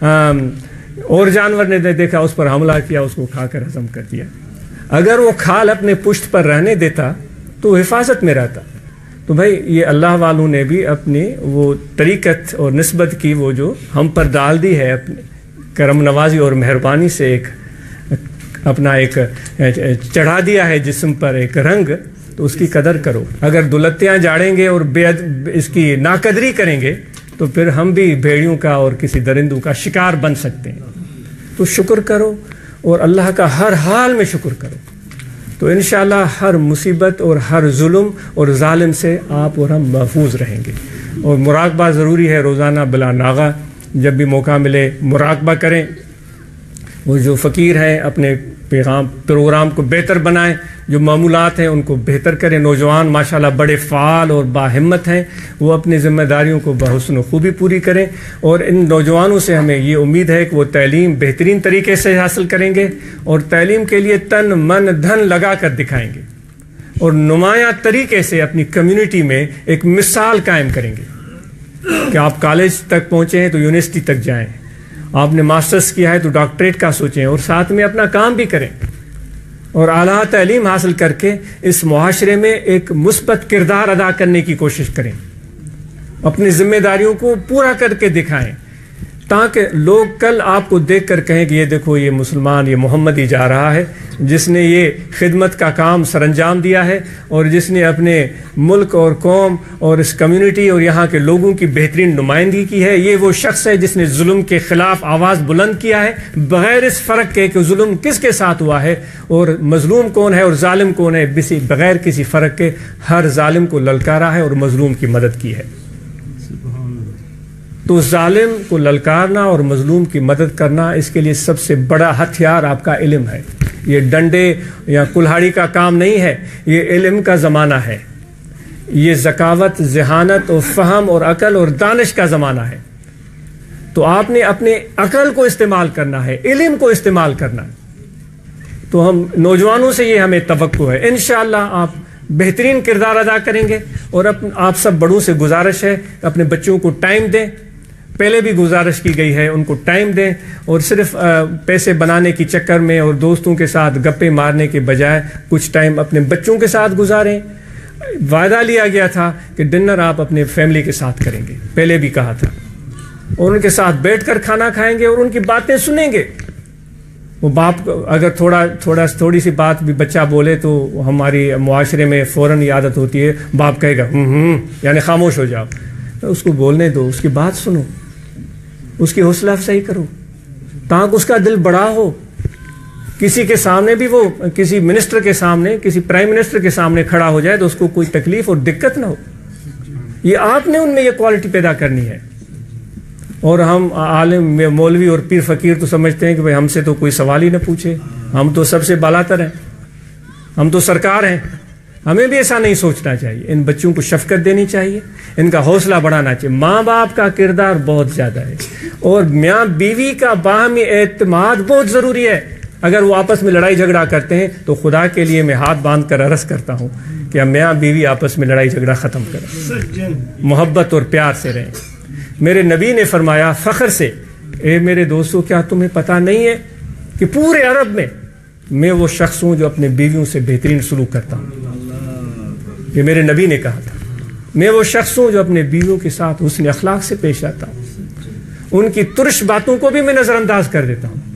اور جانور نے دیکھا، اس پر حملہ کیا، اس کو کھا کر ہضم کر دیا۔ اگر وہ کھال اپنے پشت پر رہنے دیتا تو حفاظت میں رہتا۔ تو بھائی یہ اللہ والوں نے بھی اپنی وہ طریقت اور نسبت کی، وہ جو ہم پر ڈال دی ہے اپنے کرم نوازی اور مہربانی سے، ایک اپنا ایک چڑھا دیا ہے جسم پر ایک رنگ، تو اس کی قدر کرو۔ اگر دلتیاں جاڑیں گے اور اس کی ناقدری کریں گے تو پھر ہم بھی بھیڑیوں کا اور کسی درندوں کا شکار بن سکتے ہیں۔ تو شکر کرو اور اللہ کا ہر حال میں شکر کرو، تو انشاءاللہ ہر مصیبت اور ہر ظلم اور ظالم سے آپ اور ہم محفوظ رہیں گے۔ اور مراقبہ ضروری ہے، روزانہ بلا ناغہ جب بھی موقع ملے مراقبہ کریں۔ وہ جو فقیر ہیں اپنے پروگرام کو بہتر بنائیں، جو معمولات ہیں ان کو بہتر کریں. نوجوان ماشاءاللہ بڑے فعال اور باہمت ہیں، وہ اپنی ذمہ داریوں کو بحسن و خوبی پوری کریں. اور ان نوجوانوں سے ہمیں یہ امید ہے کہ وہ تعلیم بہترین طریقے سے حاصل کریں گے اور تعلیم کے لیے تن من دھن لگا کر دکھائیں گے اور نمایاں طریقے سے اپنی کمیونٹی میں ایک مثال قائم کریں گے کہ آپ کالج تک پہنچے ہیں تو یونیورسٹی تک جائیں، آپ نے ماسٹرز کیا ہے تو ڈاکٹریٹ کا سوچیں اور ساتھ میں اپنا کام بھی کریں اور اعلیٰ تعلیم حاصل کر کے اس معاشرے میں ایک مثبت کردار ادا کرنے کی کوشش کریں، اپنی ذمہ داریوں کو پورا کر کے دکھائیں تاکہ لوگ کل آپ کو دیکھ کر کہیں کہ یہ دیکھو یہ مسلمان، یہ محمدی جا رہا ہے جس نے یہ خدمت کا کام سر انجام دیا ہے اور جس نے اپنے ملک اور قوم اور اس کمیونٹی اور یہاں کے لوگوں کی بہترین نمائندگی کی ہے. یہ وہ شخص ہے جس نے ظلم کے خلاف آواز بلند کیا ہے بغیر اس فرق کے کہ ظلم کس کے ساتھ ہوا ہے اور مظلوم کون ہے اور ظالم کون ہے. بغیر کسی فرق کے ہر ظالم کو للکارا ہے اور مظلوم کی مدد کی ہے. تو ظالم کو للکارنا اور مظلوم کی مدد کرنا، اس کے لیے سب سے بڑا ہتھیار آپ کا علم ہے. یہ ڈنڈے یا کلہاڑی کا کام نہیں ہے، یہ علم کا زمانہ ہے. یہ ذکاوت، ذہانت اور فہم اور عقل اور دانش کا زمانہ ہے. تو آپ نے اپنے عقل کو استعمال کرنا ہے، علم کو استعمال کرنا ہے. تو ہم نوجوانوں سے یہ ہمیں توقع ہے، انشاءاللہ آپ بہترین کردار ادا کریں گے. اور آپ سب بڑوں سے گزارش ہے اپنے بچوں کو ٹائم دیں. پہلے بھی گزارش کی گئی ہے، ان کو ٹائم دیں اور صرف پیسے بنانے کی چکر میں اور دوستوں کے ساتھ گپے مارنے کے بجائے کچھ ٹائم اپنے بچوں کے ساتھ گزاریں. وعدہ لیا گیا تھا کہ ڈنر آپ اپنے فیملی کے ساتھ کریں گے، پہلے بھی کہا تھا، اور ان کے ساتھ بیٹھ کر کھانا کھائیں گے اور ان کی باتیں سنیں گے. وہ باپ اگر تھوڑی سی بات بھی بچہ بولے تو ہماری معاشرے میں فوراً یہ عادت ہوتی ہے، باپ کہے گا یعنی خاموش ہو جاؤ. اس کو بولنے دو، اس کی بات سنو، اس کی حوصلہ افزائی کرو تاکہ اس کا دل بڑا ہو. کسی کے سامنے بھی، وہ کسی منسٹر کے سامنے، کسی پرائم منسٹر کے سامنے کھڑا ہو جائے تو اس کو کوئی تکلیف اور دقت نہ ہو. یہ آپ نے ان میں یہ کوالٹی پیدا کرنی ہے. اور ہم عالم، مولوی اور پیر فقیر تو سمجھتے ہیں کہ بھئی ہم سے تو کوئی سوال ہی نہ پوچھے، ہم تو سب سے بالاتر ہیں، ہم تو سرکار ہیں. ہمیں بھی ایسا نہیں سوچنا چاہیے. ان بچوں کو شفقت دینی چاہیے، ان کا حوصلہ بڑھانا چاہیے. ماں باپ کا کردار بہت زیادہ ہے اور میاں بیوی کا باہمی اعتماد بہت ضروری ہے. اگر وہ آپس میں لڑائی جھگڑا کرتے ہیں تو خدا کے لیے میں ہاتھ باندھ کر عرض کرتا ہوں کہ میاں بیوی آپس میں لڑائی جھگڑا ختم کریں، محبت اور پیار سے رہیں. میرے نبی نے فرمایا فخر سے، اے میرے دوستو کیا تمہیں پتہ نہیں ہے کہ پورے عرب میں وہ شخص ہوں جو اپنے بیویوں سے بہترین سلوک کرتا ہوں. یہ میرے نبی نے کہا تھا. میں وہ شخص ہوں جو اپنے بیویوں کے ساتھ حسن اخلاق سے پیش آتا ہوں، ان کی ترش باتوں کو بھی میں نظر انداز کر دیتا ہوں.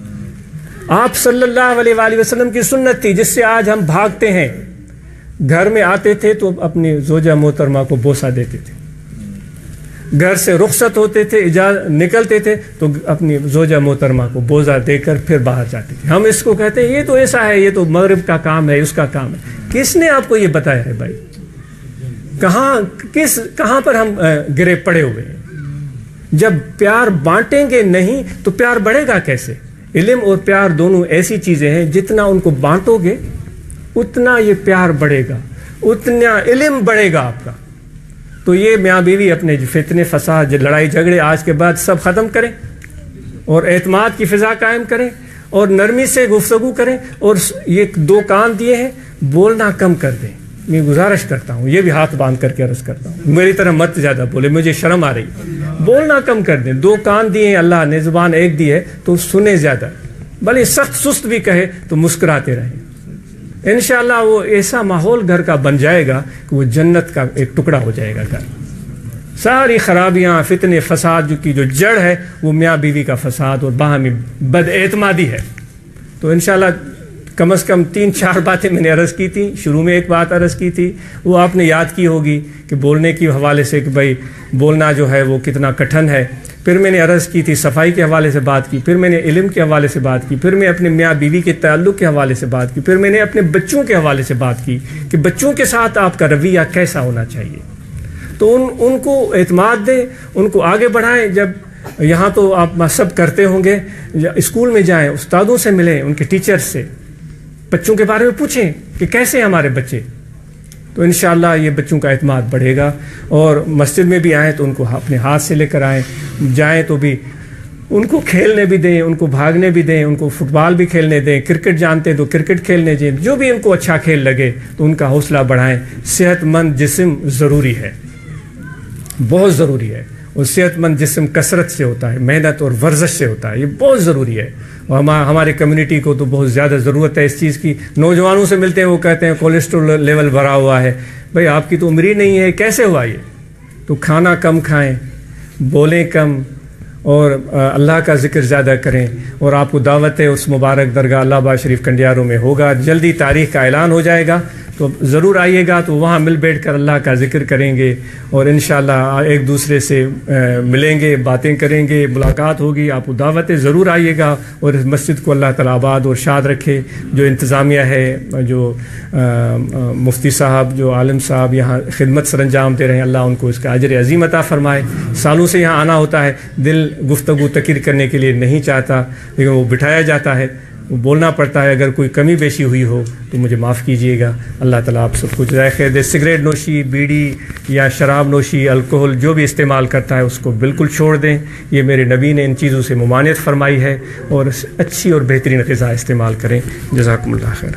آپ صلی اللہ علیہ وآلہ وسلم کی سنت تھی جس سے آج ہم بھاگتے ہیں. گھر میں آتے تھے تو اپنی زوجہ محترمہ کو بوسہ دیتے تھے، گھر سے رخصت ہوتے تھے، نکلتے تھے تو اپنی زوجہ محترمہ کو بوسہ دے کر پھر باہر جاتے تھے. ہم اس کو کہتے ہیں یہ تو ایسا ہے، یہ تو مغرب کا کام ہے، اس کا کام ہے. کس نے آپ کو یہ بتایا ہے بھائی؟ کہاں پر ہم گرے پڑے ہوئے ہیں؟ جب پیار بانٹیں گے نہیں تو پیار بڑھے گا کیسے؟ علم اور پیار دونوں ایسی چیزیں ہیں، جتنا ان کو بانٹو گے اتنا یہ پیار بڑھے گا، اتنا علم بڑھے گا آپ کا. تو یہ میاں بیوی اپنے فتنے فساد، لڑائی جھگڑے آج کے بعد سب ختم کریں اور اعتماد کی فضا قائم کریں اور نرمی سے گفتگو کریں. اور یہ 2 کان دیے ہیں، بولنا کم کر دیں. میں گزارش کرتا ہوں، یہ بھی ہاتھ باندھ کر کے عرض کرتا ہوں، میری طرح مت زیادہ بولے، مجھے شرم آ رہی. بولنا کم کر دیں. 2 کان دیے ہیں اللہ نے، زبان ایک دی ہے تو سنیں زیادہ. بھلے سخت سست بھی کہے تو مسکراتے رہیں. انشاءاللہ وہ ایسا ماحول گھر کا بن جائے گا کہ وہ جنت کا ایک ٹکڑا ہو جائے گا گھر. ساری خرابیاں، فتنے، فساد کی جو جڑ ہے وہ میاں بیوی کا فساد اور باہمی بد اعتمادی ہے. تو انشاءاللہ کم از کم 3-4 باتیں میں نے عرض کی تھیں. شروع میں ایک بات عرض کی تھی، وہ آپ نے یاد کی ہوگی کہ بولنے کے حوالے سے کہ بھائی بولنا جو ہے وہ کتنا کٹھن ہے. پھر میں نے عرض کی تھی صفائی کے حوالے سے بات کی، پھر میں نے علم کے حوالے سے بات کی، پھر میں اپنے میاں بیوی کے تعلق کے حوالے سے بات کی، پھر میں نے اپنے بچوں کے حوالے سے بات کی کہ بچوں کے ساتھ آپ کا رویہ کیسا ہونا چاہیے. تو ان کو اعتماد دیں، ان کو آگے بڑھائیں. جب یہاں تو آپ سب کرتے ہوں گے، اسکول میں جائیں، استادوں سے ملیں، ان کے ٹیچر سے، بچوں کے بارے میں پوچھیں کہ کیسے ہیں ہمارے بچے، تو انشاءاللہ یہ بچوں کا اعتماد بڑھے گا. اور مسجد میں بھی آئیں تو ان کو اپنے ہاتھ سے لے کر آئیں، جائیں تو بھی ان کو کھیلنے بھی دیں، ان کو بھاگنے بھی دیں، ان کو فٹ بال بھی کھیلنے دیں، کرکٹ جانتے تو کرکٹ کھیلنے دیں، جو بھی ان کو اچھا کھیل لگے تو ان کا حوصلہ بڑھائیں. صحت مند جسم ضروری ہے، بہت ضروری ہے، اور صحت مند جسم کثرت سے ہوتا ہے، محنت اور ورزش سے ہوتا ہے، یہ بہت ضروری ہے. اور ہمارے کمیونٹی کو تو بہت زیادہ ضرورت ہے اس چیز کی. نوجوانوں سے ملتے ہیں وہ کہتے ہیں کولیسٹرول لیول بڑھا ہوا ہے. بھئی آپ کی تو عمر ہی نہیں ہے، کیسے ہوا یہ؟ تو کھانا کم کھائیں، بولیں کم، اور اللہ کا ذکر زیادہ کریں. اور آپ کو دعوت ہے اس مبارک درگاہ اللہ آباد شریف کنڈیاروں میں ہوگا، جلدی تاریخ کا اعلان ہو جائے گا، تو ضرور آئیے گا. تو وہاں مل بیٹھ کر اللہ کا ذکر کریں گے، اور انشاءاللہ ایک دوسرے سے ملیں گے، باتیں کریں گے، ملاقات ہوگی. آپ کو دعوت ہے، ضرور آئیے گا. اور اس مسجد کو اللہ تعالیٰ آباد اور شاد رکھے. جو انتظامیہ ہے، جو مفتی صاحب، جو عالم صاحب یہاں خدمت سر انجام دے رہے ہیں، اللہ ان کو اس کا اجر عظیم عطا فرمائے. سالوں سے یہاں آنا ہوتا ہے، دل گفتگو تقریر کرنے کے لیے نہیں چاہتا، لیکن وہ بٹھایا جاتا ہے، وہ بولنا پڑتا ہے. اگر کوئی کمی بیشی ہوئی ہو تو مجھے معاف کیجیے گا. اللہ تعالیٰ آپ سب کو جزائے خیر دے. سگریٹ نوشی، بیڑی یا شراب نوشی، الکوہل جو بھی استعمال کرتا ہے اس کو بالکل چھوڑ دیں. یہ میرے نبی نے ان چیزوں سے ممانعت فرمائی ہے، اور اچھی اور بہترین غذا استعمال کریں. جزاکم اللہ خیر.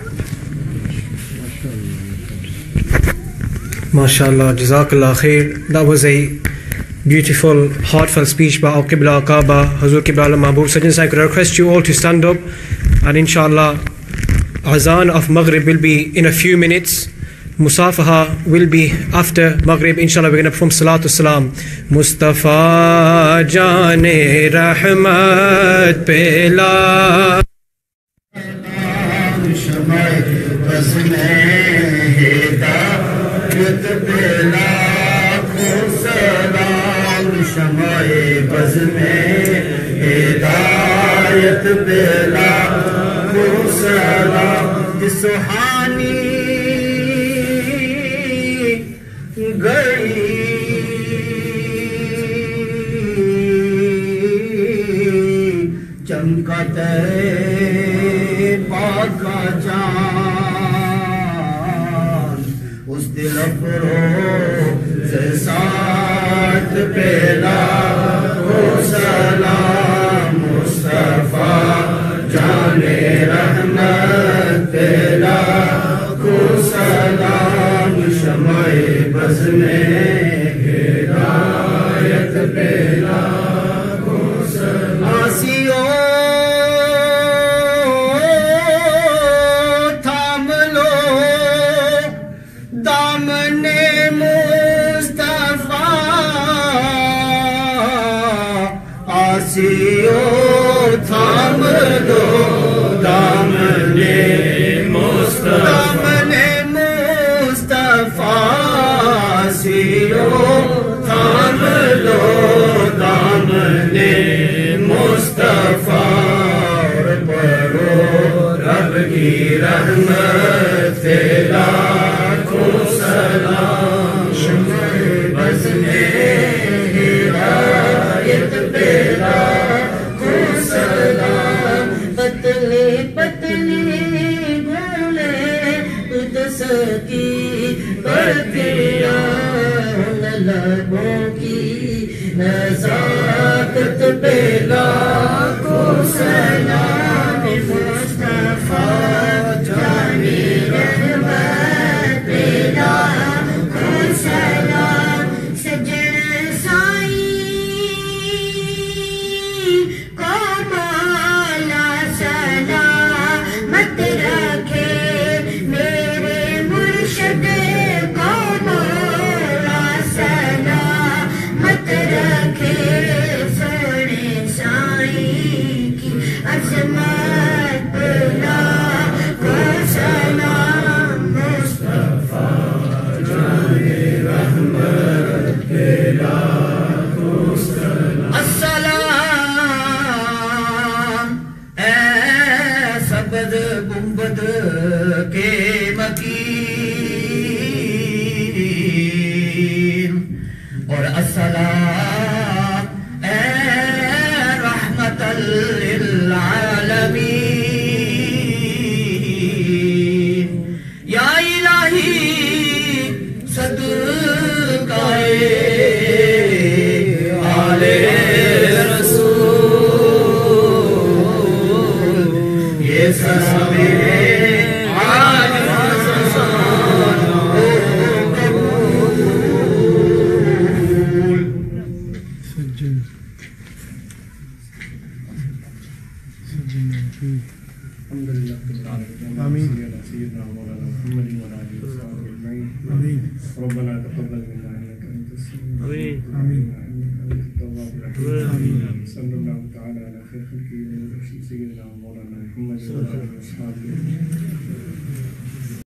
MashaAllah, Jazakallah khair. That was a beautiful, heartfelt speech by Al Qibla Al Kaaba, Hazur Qibla Al Mahbub. Sajjan I could request you all to stand up, and inshallah, Azan of Maghrib will be in a few minutes. Musafaha will be after Maghrib. Inshallah, we're going to perform Salatul Salam. Mustafa Jane Rahmat Pela شمائے بز میں ہدایت بلا کو سلام سہانی گئی چمکتے پاک جان اس دل افروز ساتھ پیلا کو سلام مصطفیٰ جانے رحمت پیلا کو سلام شمع بز میں ہدایت پیلا کو سلام آسیو تھام لو دامن مصطفیٰ آسیو تھام لو دامن مصطفیٰ آسیو تھام لو دامن مصطفیٰ پڑھو رب کی رحمت لاکھوں سلام شمع بز میں ہدایت پہ لاکھوں سلام پتلے پتلے گولے قدس کی پتیاں لبوں کی نزاکت پہ لاکھوں سلام مصطفیٰ جانی رحمت پہ لاکھوں سلام سجن سائی کو مولا سلامت رکھے میرے مرشد کو مولا سلامت رکھے سونے سائی کی عظمت نہیں صدقہ آل رسول یہ سب آج آمين سيدنا مولانا محمد وعلى آله وصحبه أجمعين آمين ربنا تقبل منا إنك أنت السميع العليم آمين أنت التواب الرحيم آمين صلى الله تعالى على خير خلقه سيدنا مولانا محمد وعلى آله وصحبه